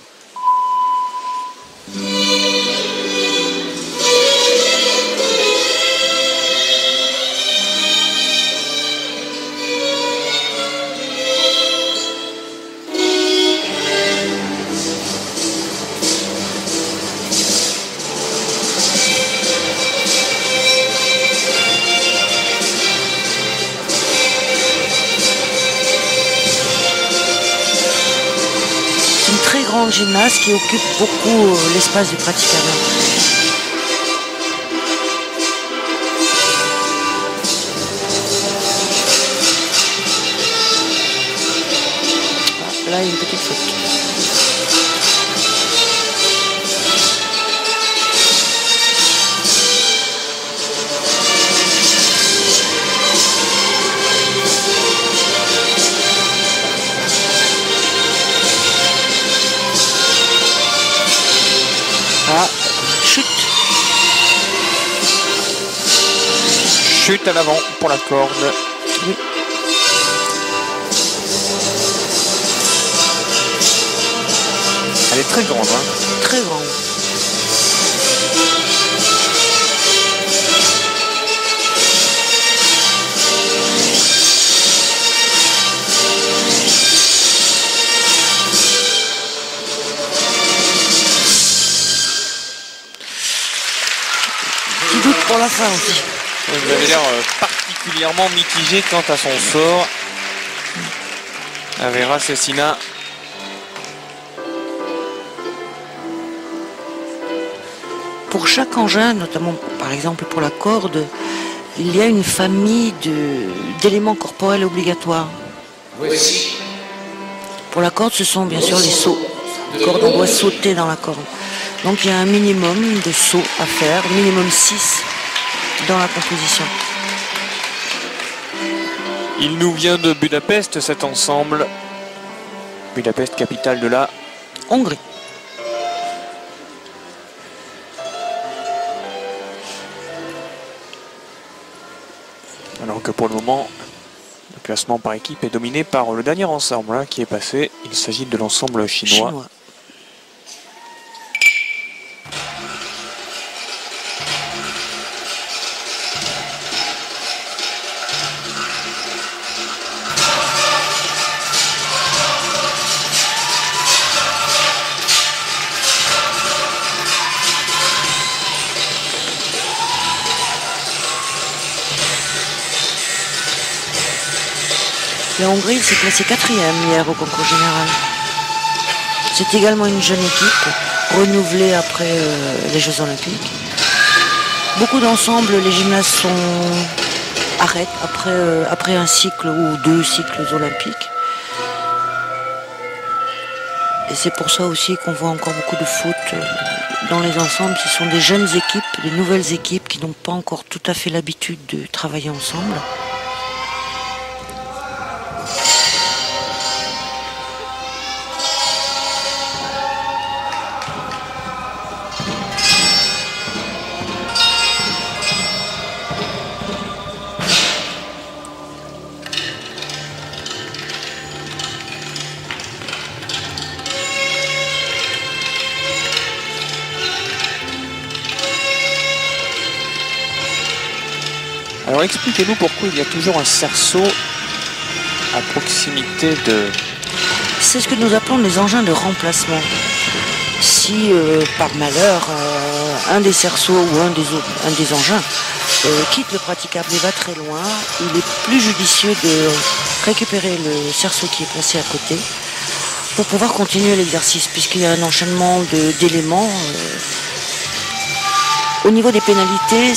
Grande gymnaste qui occupe beaucoup l'espace du praticable. Ah, là, il y a une petite faute. Ah, chute. Chute à l'avant pour la corde. Oui. Elle est très grande. Hein. Très grande. Pour la fin aussi. Vous avez l'air particulièrement mitigé quant à son sort. Vera Sessina. Pour chaque engin, notamment par exemple pour la corde, il y a une famille d'éléments corporels obligatoires. Pour la corde, ce sont bien sûr les sauts. La corde, on doit sauter dans la corde. Donc il y a un minimum de sauts à faire, minimum 6 dans la composition. Il nous vient de Budapest, cet ensemble. Budapest, capitale de la Hongrie. Alors que pour le moment, le classement par équipe est dominé par le dernier ensemble hein, qui est passé. Il s'agit de l'ensemble chinois. La Hongrie s'est classée 4e hier au concours général. C'est également une jeune équipe, renouvelée après les Jeux Olympiques. Beaucoup d'ensembles, les gymnastes sont arrête après un cycle ou 2 cycles olympiques. Et c'est pour ça aussi qu'on voit encore beaucoup de foot dans les ensembles. Ce sont des jeunes équipes, des nouvelles équipes qui n'ont pas encore tout à fait l'habitude de travailler ensemble. Alors expliquez-nous pourquoi il y a toujours un cerceau à proximité de... C'est ce que nous appelons les engins de remplacement. Si par malheur un des cerceaux ou un des engins quitte le praticable et va très loin, il est plus judicieux de récupérer le cerceau qui est placé à côté pour pouvoir continuer l'exercice, puisqu'il y a un enchaînement d'éléments. Au niveau des pénalités,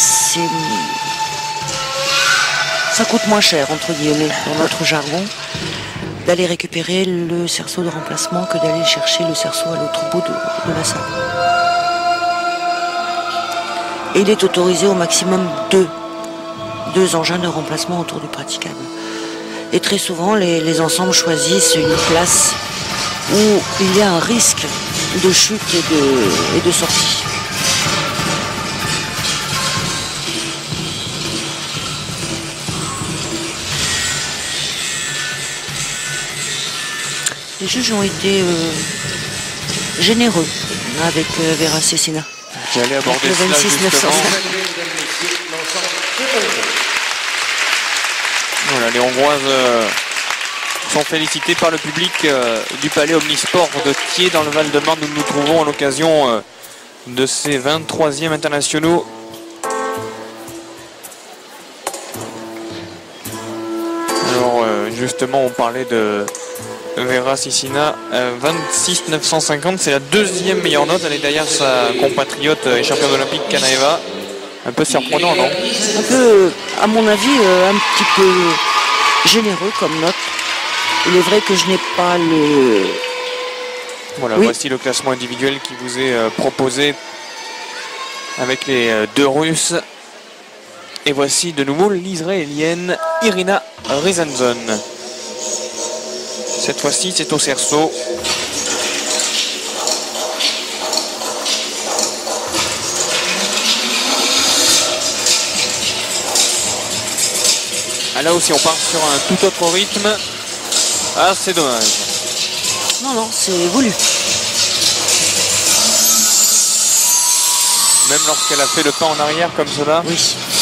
ça coûte moins cher, entre guillemets, dans notre jargon, d'aller récupérer le cerceau de remplacement que d'aller chercher le cerceau à l'autre bout de la salle. Et il est autorisé au maximum deux engins de remplacement autour du praticable. Et très souvent, les ensembles choisissent une place où il y a un risque de chute et de sortie. Les juges ont été généreux avec Vera Cecina. J'allais aborder le cela 26 justement. 900. Voilà, les Hongroises sont félicitées par le public du Palais Omnisport de Thiers dans le Val-de-Marne où nous nous trouvons à l'occasion de ces 23e internationaux. Alors justement on parlait de Vera Cecina, 26 950, c'est la deuxième meilleure note, elle est derrière sa compatriote et championne olympique Kanaeva. Un peu surprenant, non? Un peu, à mon avis, un petit peu généreux comme note. Il est vrai que je n'ai pas le... Voilà, Oui. Voici le classement individuel qui vous est proposé avec les deux Russes. Et voici de nouveau l'Israélienne Irina Rizanzon. Cette fois-ci, c'est au cerceau. Ah, là aussi, on part sur un tout autre rythme. Ah, c'est dommage. Non, c'est voulu. Même lorsqu'elle a fait le pas en arrière comme cela. Oui.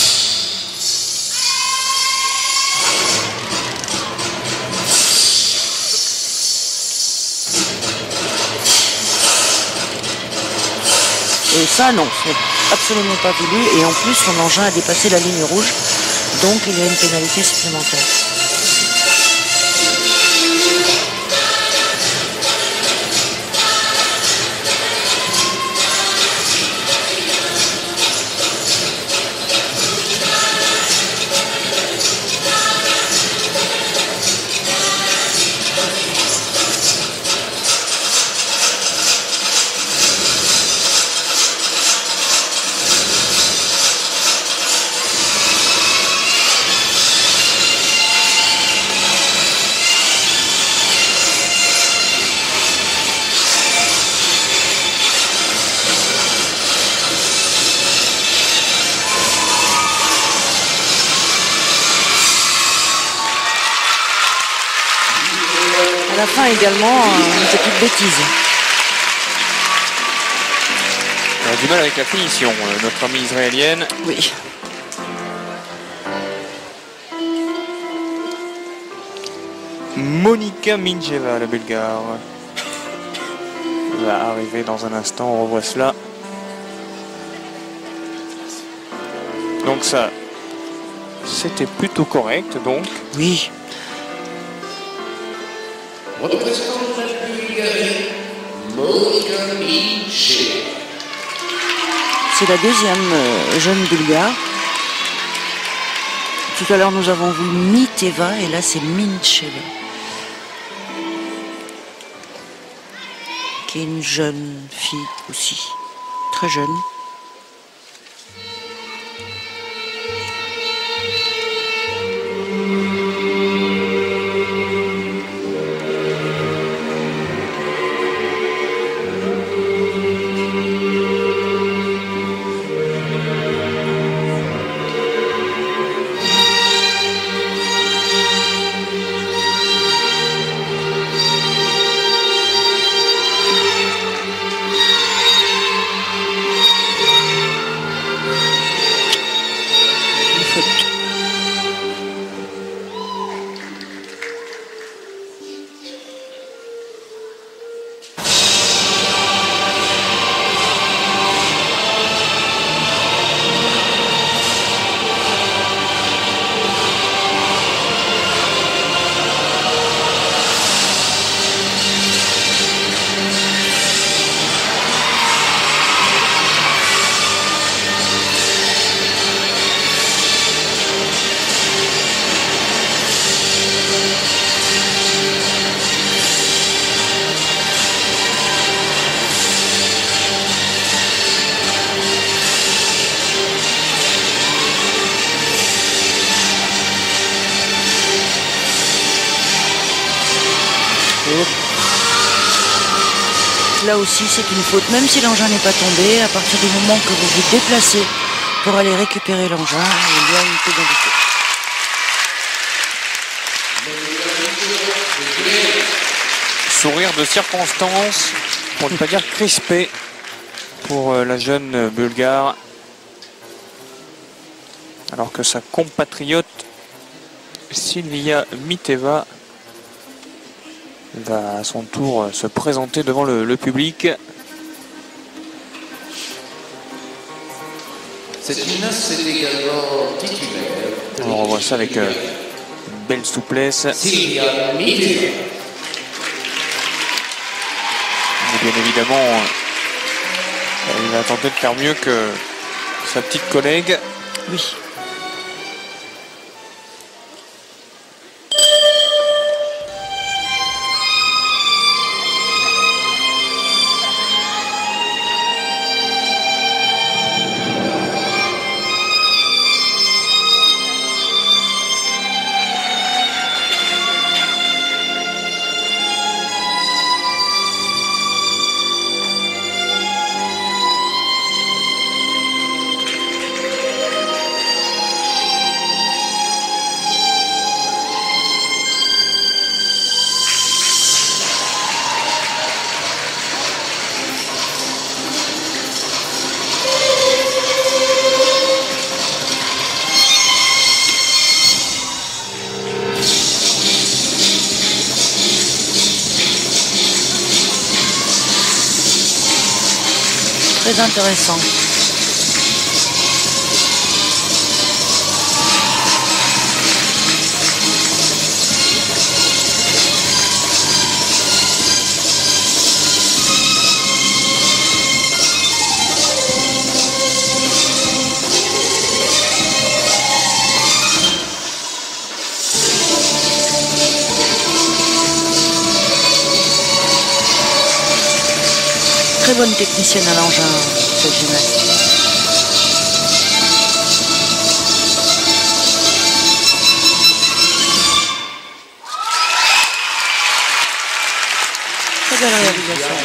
Et ça, non, ce n'est absolument pas voulu. Et en plus, son engin a dépassé la ligne rouge. Donc, il y a une pénalité supplémentaire. À la fin également, une petite bêtise. On a du mal avec la finition, notre amie israélienne. Oui. Monika Minjeva, la Bulgare, va arriver dans un instant, on revoit cela. Donc ça, c'était plutôt correct, donc. Oui. Représentant de la Bulgarie, Monika Minjeva. C'est la deuxième jeune bulgare Tout à l'heure, nous avons vu Miteva et là, c'est Mincheva, qui est une jeune fille aussi, très jeune. Là aussi, c'est une faute. Même si l'engin n'est pas tombé, à partir du moment que vous vous déplacez pour aller récupérer l'engin, il y a une pénalité. Sourire de circonstance, pour ne pas dire crispé, pour la jeune Bulgare. Alors que sa compatriote Silvia Miteva va à son tour se présenter devant le public. Cette gymnaste est également titulaire. On revoit ça avec une belle souplesse. Silvia Miteva. Et bien évidemment, elle va tenter de faire mieux que sa petite collègue. Oui. Très intéressant. Très bonne technicienne à l'engin, cette gymnaste. Très belle réalisation.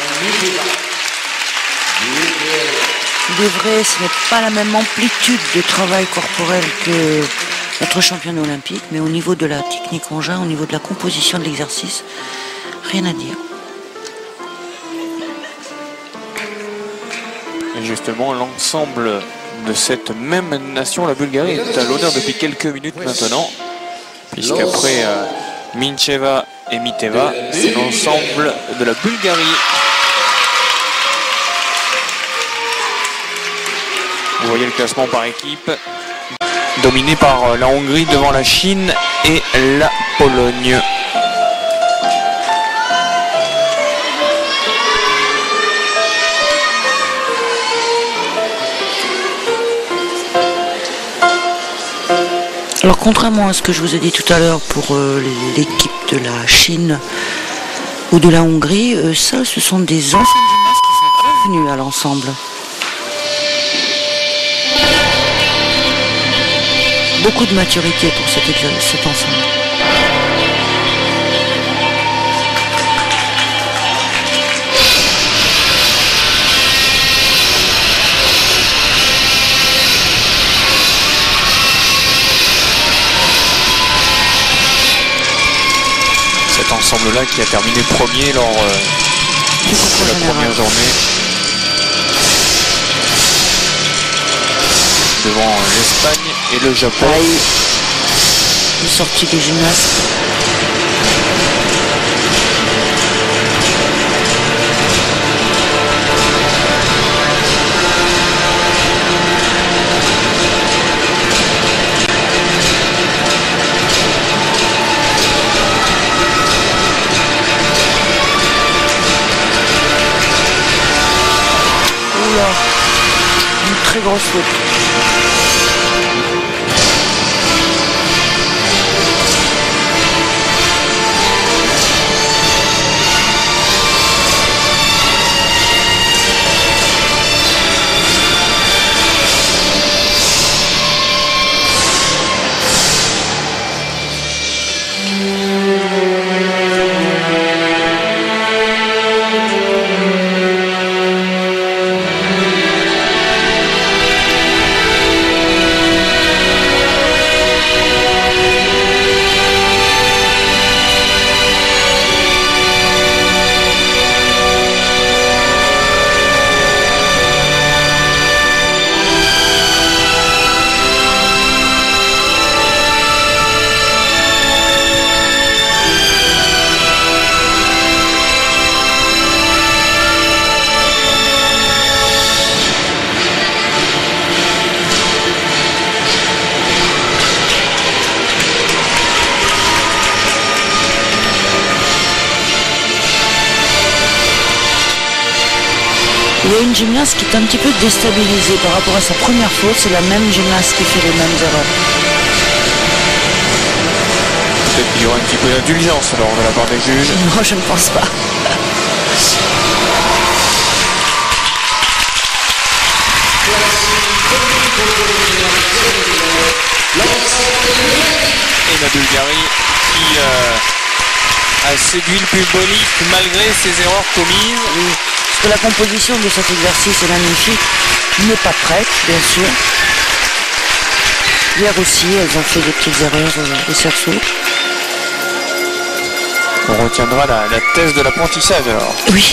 Il est vrai, ce n'est pas la même amplitude de travail corporel que notre championne olympique, mais au niveau de la technique engin, au niveau de la composition de l'exercice, rien à dire. Et justement, l'ensemble de cette même nation, la Bulgarie, est à l'honneur depuis quelques minutes maintenant, puisqu'après Mincheva et Miteva, c'est l'ensemble de la Bulgarie. Vous voyez le classement par équipe, dominé par la Hongrie devant la Chine et la Pologne. Alors contrairement à ce que je vous ai dit tout à l'heure pour l'équipe de la Chine ou de la Hongrie, ça ce sont des anciens gymnastes qui sont revenus à l'ensemble. Beaucoup de maturité pour cet ensemble. Cet ensemble-là qui a terminé premier lors de la première journée. Devant l'Espagne et le Japon. Les sorties des gymnastes. Oula, une très grosse faute. Il y a une gymnaste qui est un petit peu déstabilisée par rapport à sa première faute. C'est la même gymnaste qui fait les mêmes erreurs. Peut-être qu'il y aura un petit peu d'indulgence alors de la part des juges. Non, je ne pense pas. Et la Bulgarie qui a séduit le public malgré ses erreurs commises. Oui. Parce que la composition de cet exercice est magnifique. N'est pas prête, bien sûr. Hier aussi, elles ont fait des petites erreurs au cerceau. On retiendra la thèse de l'apprentissage alors. Oui.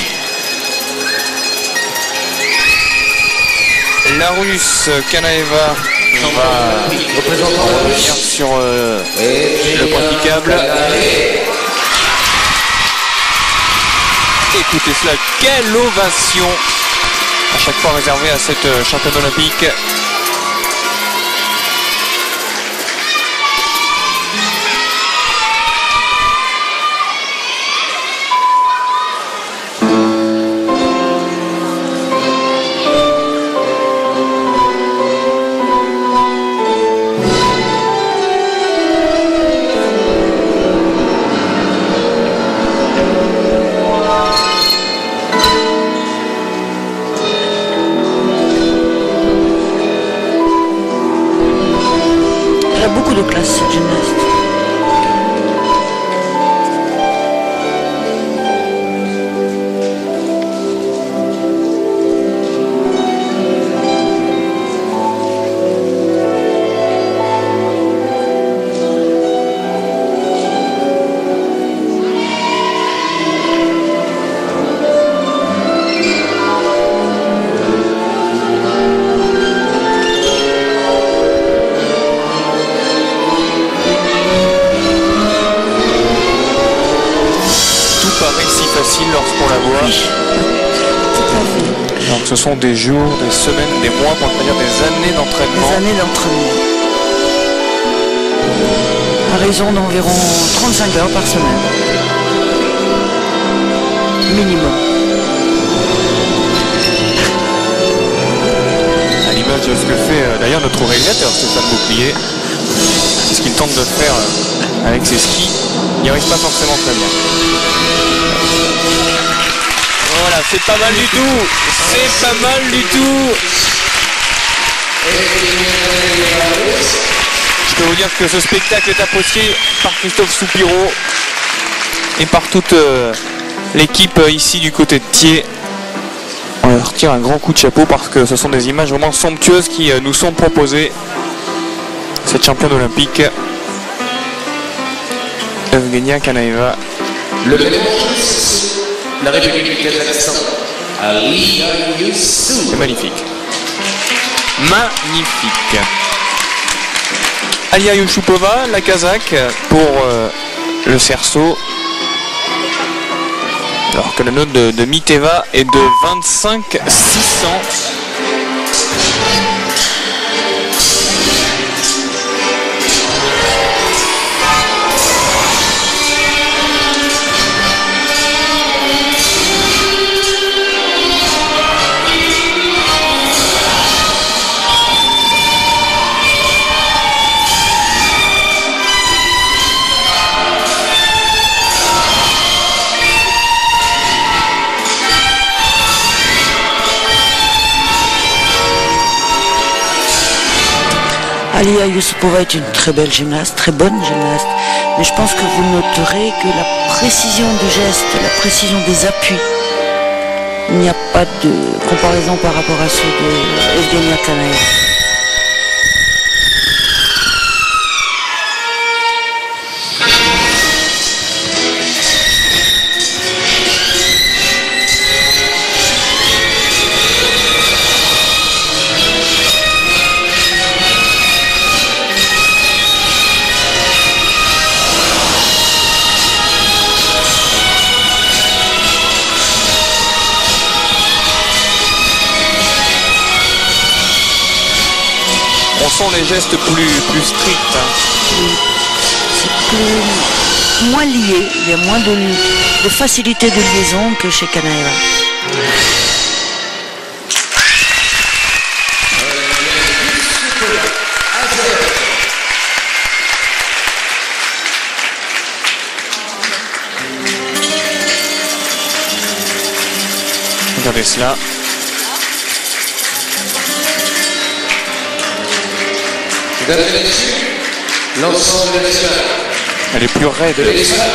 La Russe Kanaeva va revenir sur le praticable. Écoutez cela, quelle ovation à chaque fois réservée à cette championne olympique. De classe, cette gymnaste. Facile lorsqu'on la voit. Oui. Tout à fait. Donc ce sont des jours, des semaines, des mois, pour ne pas dire des années d'entraînement. Des années d'entraînement. À raison d'environ 35 heures par semaine. Minimum. À l'image de ce que fait d'ailleurs notre réalisateur Stéphane Bouclier. qu'il tente de faire avec ses skis, il n'y arrive pas forcément très bien. Voilà, c'est pas mal du tout. C'est pas mal du tout. Je peux vous dire que ce spectacle est apprécié par Christophe Soupirot et par toute l'équipe ici du côté de Thiers. On leur tire un grand coup de chapeau parce que ce sont des images vraiment somptueuses qui nous sont proposées. Cette championne olympique, Evgenia Kanaeva. Le la République du Kazakhstan, Alia Youssou. C'est magnifique. Magnifique. Alia Youssupova, la Kazakh, pour le cerceau. Alors que la note de Miteva est de 25 600. Alia Youssupova est une très belle gymnaste, très bonne gymnaste, mais je pense que vous noterez que la précision du geste, la précision des appuis, il n'y a pas de comparaison par rapport à ceux de Evgenia Kanaeva. On sent les gestes plus stricts. C'est moins lié, il y a moins de facilité de liaison que chez Kanaeva. Regardez cela. Mesdames et messieurs, l'ensemble national. Elle est plus raide. Raide,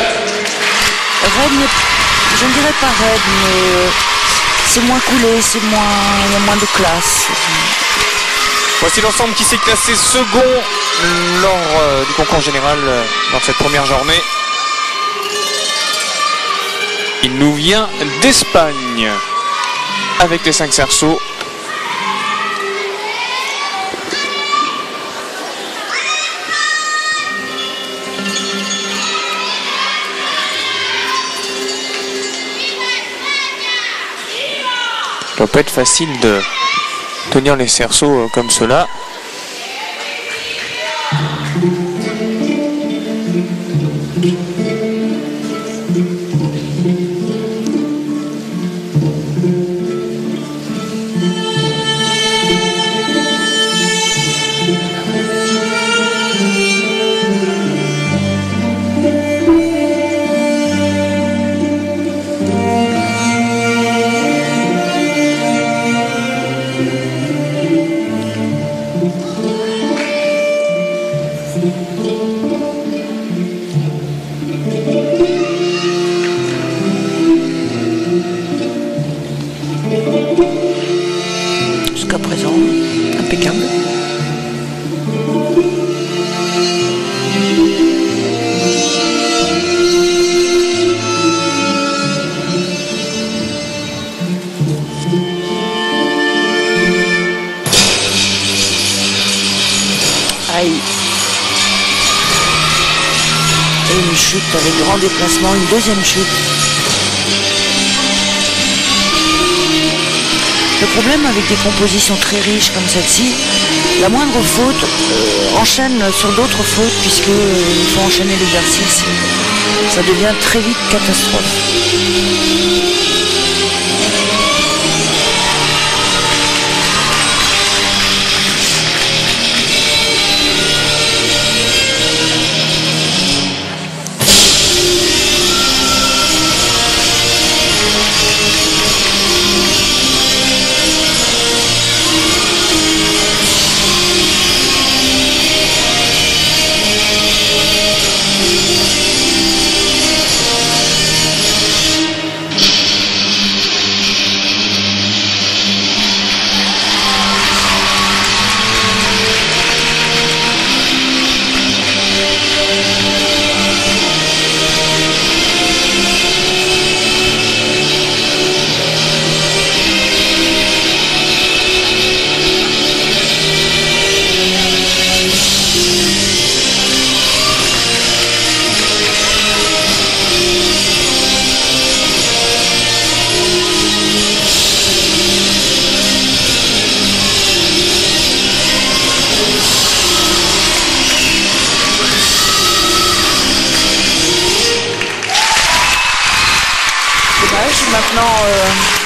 je ne dirais pas raide, mais c'est moins coulé, il y a moins de classe. Voici l'ensemble qui s'est classé second lors du concours général dans cette première journée. Il nous vient d'Espagne avec les 5 cerceaux. Ça doit pas être facile de tenir les cerceaux comme cela. Jusqu'à présent, impeccable. Aïe. Et une chute avec grand déplacement, une deuxième chute. Le problème avec des compositions très riches comme celle-ci, la moindre faute enchaîne sur d'autres fautes puisqu'il faut enchaîner l'exercice. Ça devient très vite catastrophe.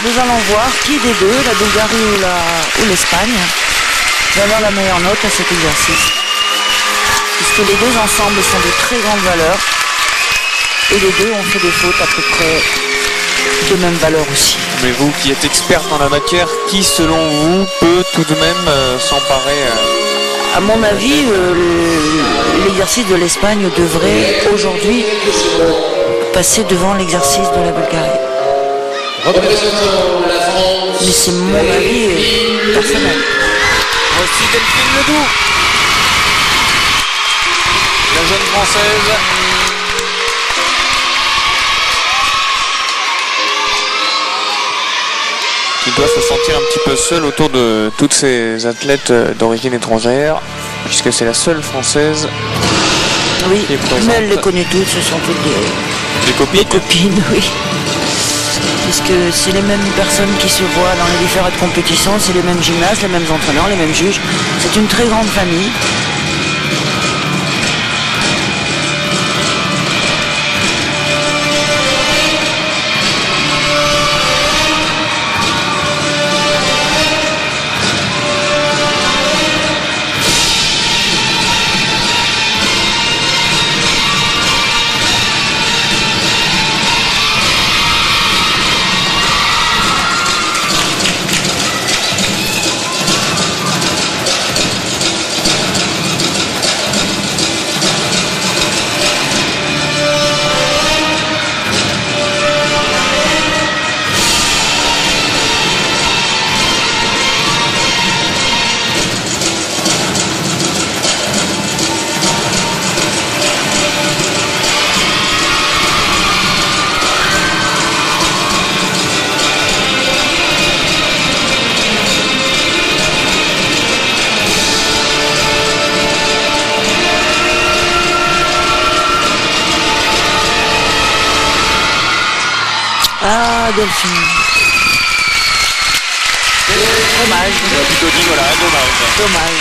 nous allons voir qui des deux, la Bulgarie ou l'Espagne, va avoir la meilleure note à cet exercice. Puisque les deux ensembles sont de très grandes valeurs et les deux ont fait des fautes à peu près de même valeur aussi. Mais vous qui êtes expert dans la matière, qui selon vous peut tout de même s'emparer À mon avis, l'exercice de l'Espagne devrait aujourd'hui passer devant l'exercice de la Bulgarie. Mais c'est mon avis personnel. Voici Delphine Ledoux, la jeune française. Qui doit se sentir un petit peu seule autour de toutes ces athlètes d'origine étrangère, puisque c'est la seule française. Oui, mais elle les connaît toutes, ce sont toutes des copines. Des copines, oui. Puisque c'est les mêmes personnes qui se voient dans les différentes compétitions, c'est les mêmes gymnastes, les mêmes entraîneurs, les mêmes juges. C'est une très grande famille. Ah, Delphine. Dommage. On a plutôt dit voilà, Dommage.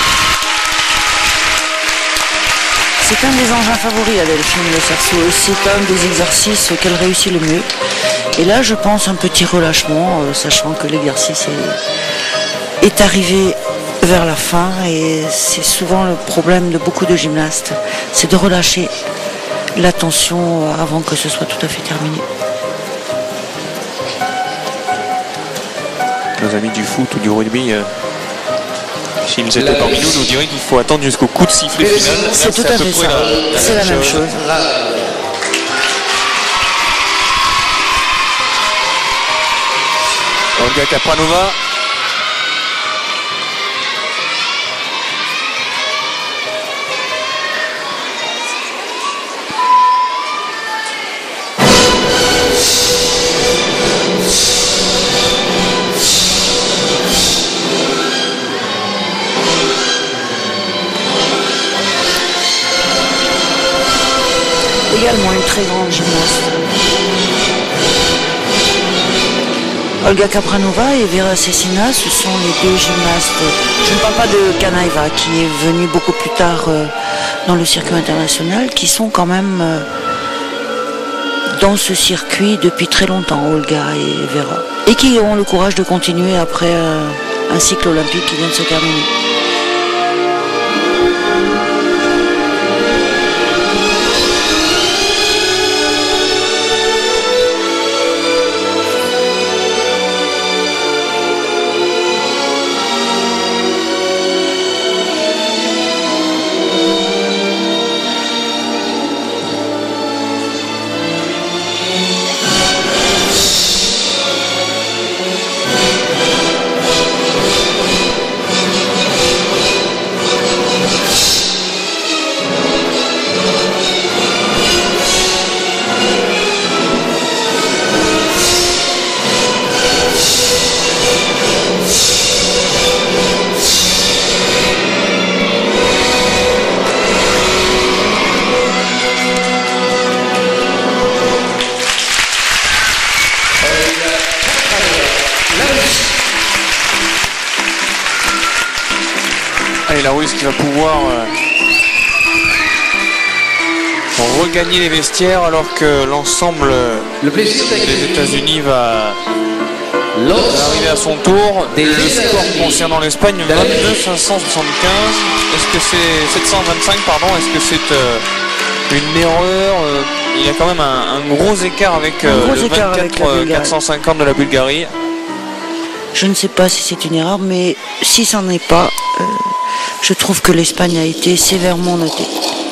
C'est un des engins favoris à Delphine, le cerceau. C'est un des exercices qu'elle réussit le mieux. Et là, je pense un petit relâchement, sachant que l'exercice est arrivé vers la fin. Et c'est souvent le problème de beaucoup de gymnastes. C'est de relâcher la tension avant que ce soit tout à fait terminé. Nos amis du foot ou du rugby, s'ils étaient parmi nous diraient qu'il faut attendre jusqu'au coup de sifflet final. C'est tout à fait ça. C'est la même chose. Olga Kapranova. Également une très grande gymnaste. Olga Kapranova et Vera Cecina, ce sont les deux gymnastes. Je ne parle pas de Kanaeva qui est venue beaucoup plus tard dans le circuit international, qui sont quand même dans ce circuit depuis très longtemps, Olga et Vera. Et qui ont le courage de continuer après un cycle olympique qui vient de se terminer. Allez, la Russe qui va pouvoir regagner les vestiaires alors que l'ensemble des États-Unis va Arrivé à son tour, le score concernant l'Espagne, 22 575. Est-ce que c'est 725, pardon? Est-ce que c'est une erreur? Il y a quand même un gros écart avec le 24 450 de la Bulgarie. Je ne sais pas si c'est une erreur, mais si ça n'en est pas, je trouve que l'Espagne a été sévèrement notée.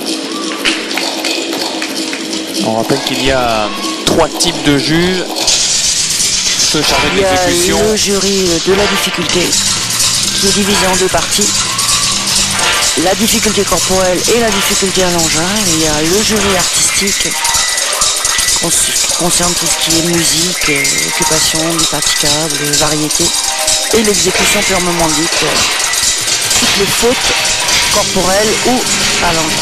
On rappelle qu'il y a 3 types de juges. Ceux chargés de l'exécution. Il y a le jury de la difficulté qui est divisé en 2 parties. La difficulté corporelle et la difficulté à l'engin. Il y a le jury artistique qui concerne tout ce qui est musique, occupation, du praticable, variété. Et l'exécution purement dite, toutes les fautes corporelles ou à l'engin.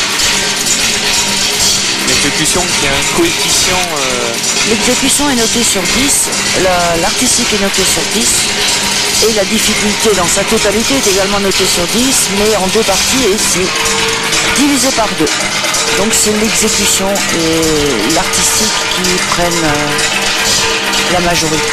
L'exécution qui a un coefficient... L'exécution est notée sur 10, l'artistique est notée sur 10 et la difficulté dans sa totalité est également notée sur 10 mais en 2 parties et c'est divisé par 2. Donc c'est l'exécution et l'artistique qui prennent la majorité.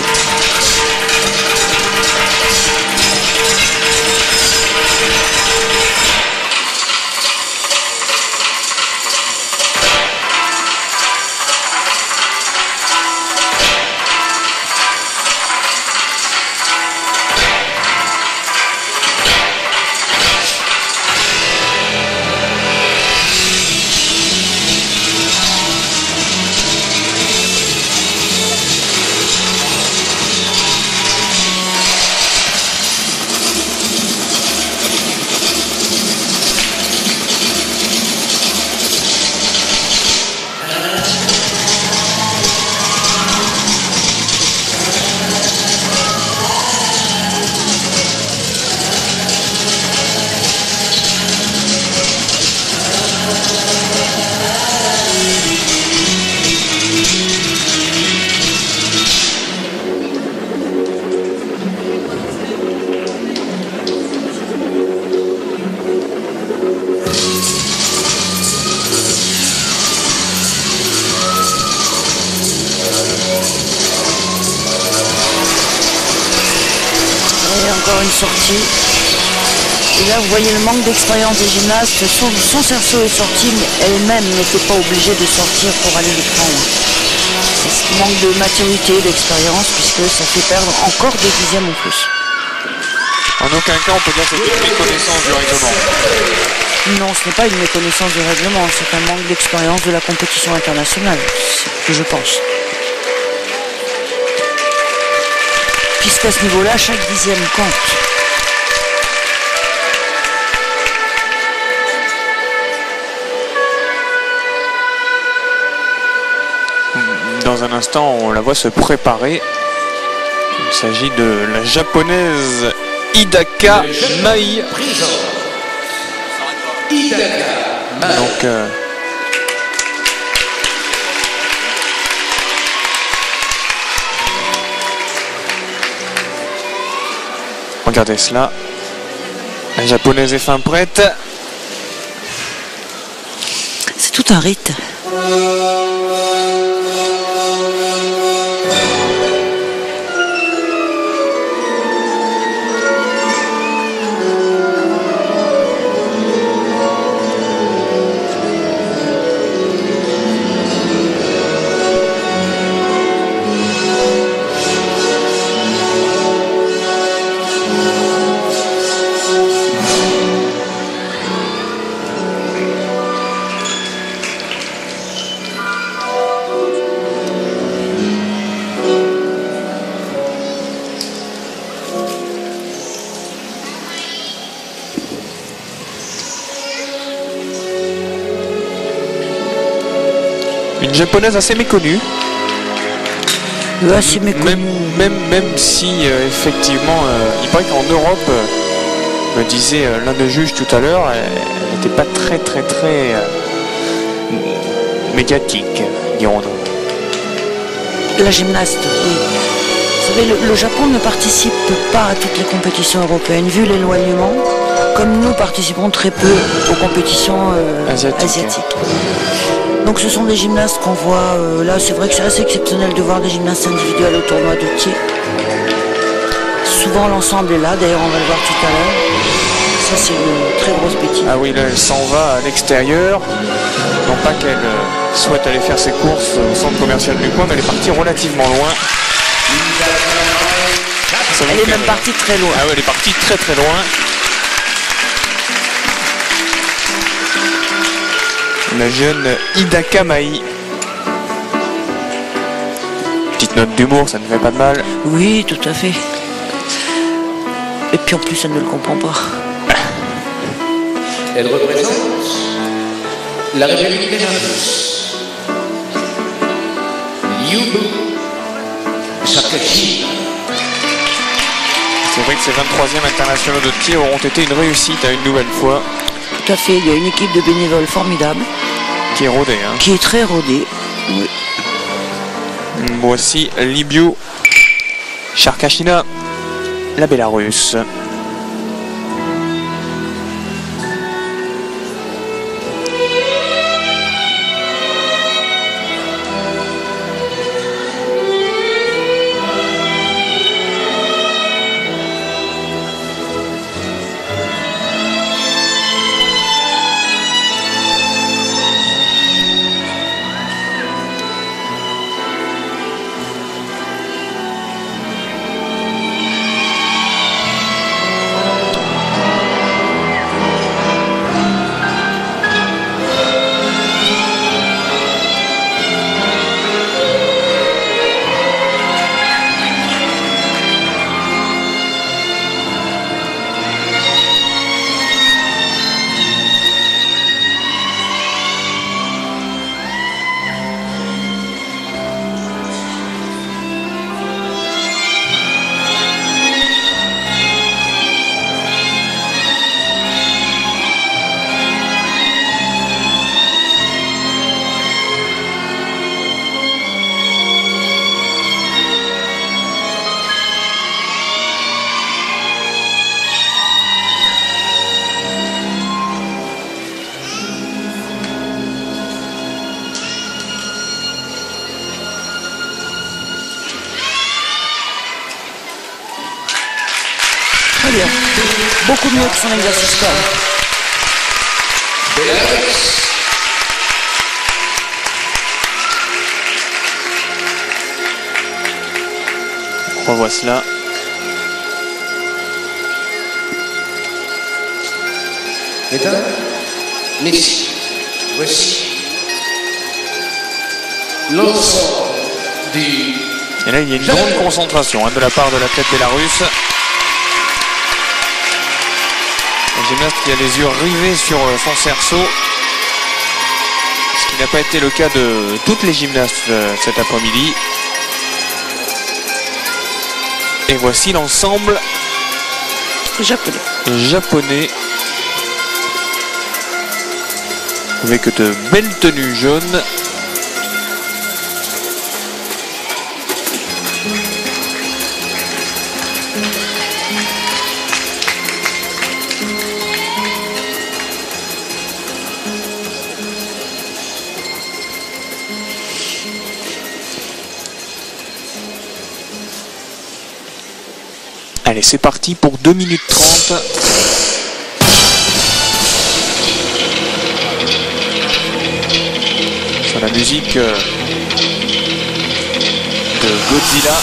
Une sortie. Et là, vous voyez le manque d'expérience des gymnastes. Son cerceau est sorti, mais elle-même n'était pas obligée de sortir pour aller le prendre. C'est ce manque de maturité, d'expérience, puisque ça fait perdre encore des dixièmes en plus. En aucun cas, on peut dire que c'est une méconnaissance du règlement. Non, ce n'est pas une méconnaissance du règlement, c'est un manque d'expérience de la compétition internationale, c'est ce que je pense. Puisqu'à ce niveau-là, chaque dixième compte. Dans un instant, on la voit se préparer. Il s'agit de la japonaise Hidaka Mai. Donc, regardez cela. La japonaise est fin prête. C'est tout un rite. Une japonaise assez méconnue. Assez méconnue. Même si effectivement, il paraît qu'en Europe, me disait l'un des juges tout à l'heure, elle n'était pas très médiatique, dirons-nous. La gymnaste, oui. Vous savez, le Japon ne participe pas à toutes les compétitions européennes, vu l'éloignement, comme nous participons très peu aux compétitions asiatiques. Donc ce sont des gymnastes qu'on voit, là c'est vrai que c'est assez exceptionnel de voir des gymnastes individuels au tournoi de tir. souvent l'ensemble est là, d'ailleurs on va le voir tout à l'heure. Ça c'est une très grosse bêtise. Ah oui, là elle s'en va à l'extérieur. Non pas qu'elle souhaite aller faire ses courses au centre commercial du coin, mais elle est partie relativement loin. Elle est même partie très loin. Ah ouais, elle est partie très très loin. La jeune Ida Kamaï. Petite note d'humour, ça ne fait pas de mal. Oui, tout à fait. Et puis en plus, elle ne le comprend pas. Elle représente la République Bélarusse. Lyubo Shakashi. C'est vrai que ces 23e internationaux de tir auront été une réussite à une nouvelle fois. Tout à fait, il y a une équipe de bénévoles formidable. Qui est rodée, hein. Qui est très rodée. Oui. Voici Libiu Charkashina, la Bélarusse. Très bien. Beaucoup mieux que son exercice corps. On revoit cela. Mesdames, messieurs, voici l'ensemble du... Et là, il y a une grande concentration de la part de l'athlète bélarusse. Le gymnaste qui a les yeux rivés sur son cerceau. Ce qui n'a pas été le cas de toutes les gymnastes cet après-midi. Et voici l'ensemble japonais. Avec de belles tenues jaunes. Allez, c'est parti pour 2 minutes 30. Sur la musique de Godzilla.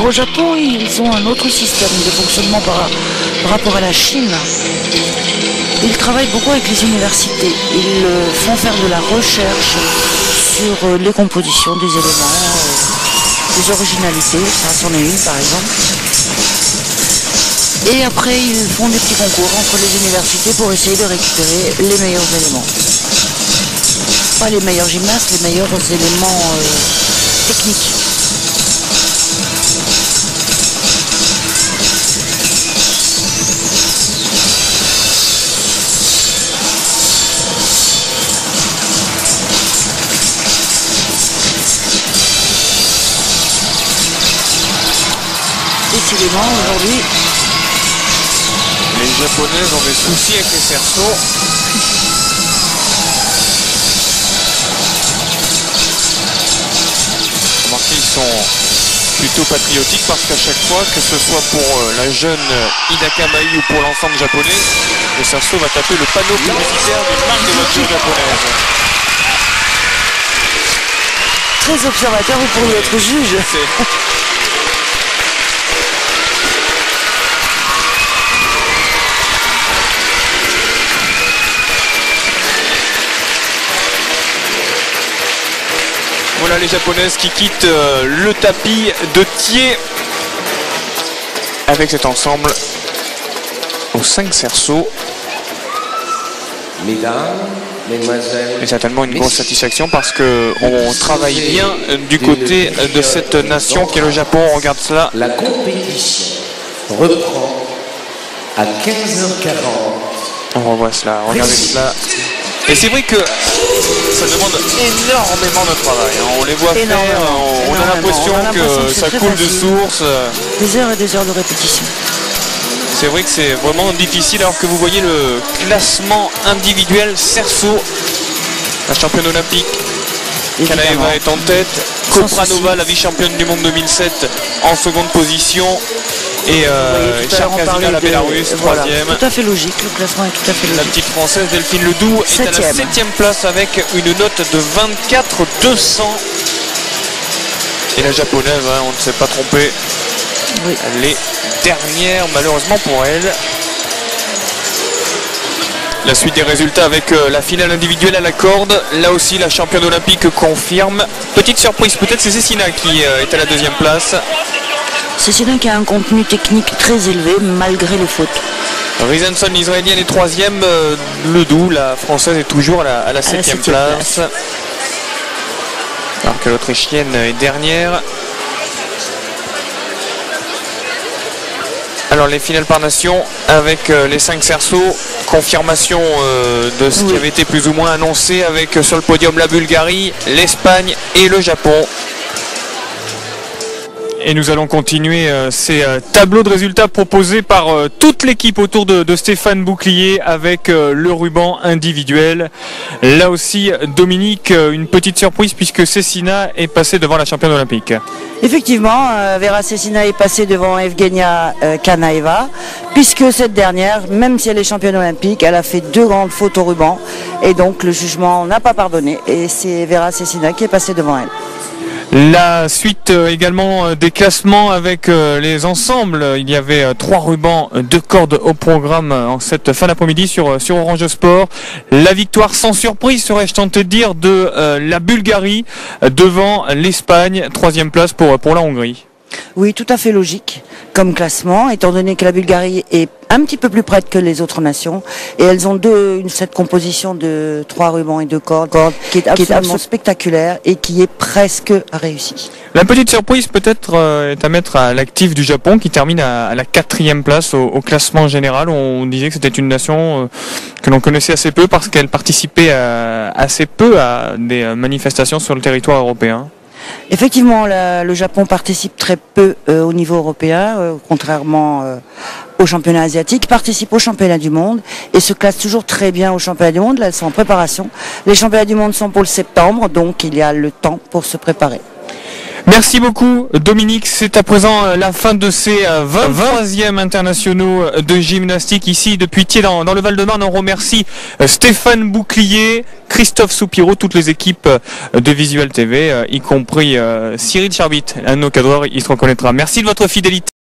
Alors au Japon, ils ont un autre système de fonctionnement par rapport à la Chine. Ils travaillent beaucoup avec les universités. Ils font faire de la recherche sur les compositions des éléments, des originalités, ça c'en est une par exemple. Et après, ils font des petits concours entre les universités pour essayer de récupérer les meilleurs éléments. Pas les meilleurs gymnastes, les meilleurs éléments techniques. Décidément, aujourd'hui, les Japonaises ont des soucis avec les cerceaux. Remarquez, ils sont plutôt patriotiques parce qu'à chaque fois, que ce soit pour la jeune Hidaka Mai ou pour l'ensemble japonais, le cerceau va taper le panneau publicitaire d'une marque de voiture japonaise. très observateur, vous pourriez être juge. Voilà les Japonaises qui quittent le tapis de Thiers avec cet ensemble aux 5 cerceaux. Mesdames, mesdemoiselles, Et certainement une grosse satisfaction parce qu'on travaille bien du côté de cette nation qui est le Japon. On regarde cela. la compétition reprend à 15h40. On revoit cela, regardez cela. Et c'est vrai que ça demande énormément de travail. On les voit faire, on a l'impression que ça coule de source. Des heures et des heures de répétition. C'est vrai que c'est vraiment difficile alors que vous voyez le classement individuel cerceau. La championne olympique Kanaeva est en tête. Kopranova, la vice-championne du monde 2007, en seconde position. Et Charkazina, la Bélarusse, troisième. Tout à fait logique, le classement est tout à fait La logique. petite française Delphine Ledoux est à la 7e place avec une note de 24,200. Et la japonaise, hein, on ne s'est pas trompé. Oui. Elle est dernière malheureusement pour elle. La suite des résultats avec la finale individuelle à la corde. Là aussi la championne olympique confirme. Petite surprise peut-être, c'est Cécina qui est à la 2e place. Cécina qui a un contenu technique très élevé malgré les fautes. Rizenson l'israélienne est 3e. Ledoux, la française, est toujours à la 7e place. Alors que l'autrichienne est dernière. Alors les finales par nation avec les 5 cerceaux, confirmation de ce qui avait été plus ou moins annoncé avec sur le podium la Bulgarie, l'Espagne et le Japon. Et nous allons continuer ces tableaux de résultats proposés par toute l'équipe autour de Stéphane Bouclier avec le ruban individuel. Là aussi, Dominique, une petite surprise puisque Cécina est passée devant la championne olympique. Effectivement, Vera Cécina est passée devant Evgenia Kanaeva, puisque cette dernière, même si elle est championne olympique, elle a fait 2 grandes fautes au ruban, et donc le jugement n'a pas pardonné, et c'est Vera Cécina qui est passée devant elle. La suite également des classements avec les ensembles. Il y avait 3 rubans de corde au programme en cette fin d'après-midi sur Orange Sport. La victoire sans surprise, serais-je tenté de dire, de la Bulgarie devant l'Espagne. 3e place pour la Hongrie. Oui, tout à fait logique comme classement, étant donné que la Bulgarie est un petit peu plus près que les autres nations, et elles ont cette composition de 3 rubans et 2 cordes qui est absolument spectaculaire et qui est presque réussie. La petite surprise peut-être est à mettre à l'actif du Japon qui termine à la 4e place au classement général. On disait que c'était une nation que l'on connaissait assez peu parce qu'elle participait assez peu à des manifestations sur le territoire européen. Effectivement, le Japon participe très peu au niveau européen, contrairement aux championnats asiatiques, participe aux championnats du monde et se classe toujours très bien aux championnats du monde. Là, elles sont en préparation. Les championnats du monde sont pour le septembre, donc il y a le temps pour se préparer. Merci beaucoup Dominique, c'est à présent la fin de ces 23e internationaux de gymnastique ici depuis Thiers dans le Val-de-Marne. On remercie Stéphane Bouclier, Christophe Soupirot, toutes les équipes de Visual TV, y compris Cyril Charbit, un de nos cadreurs, il se reconnaîtra. Merci de votre fidélité.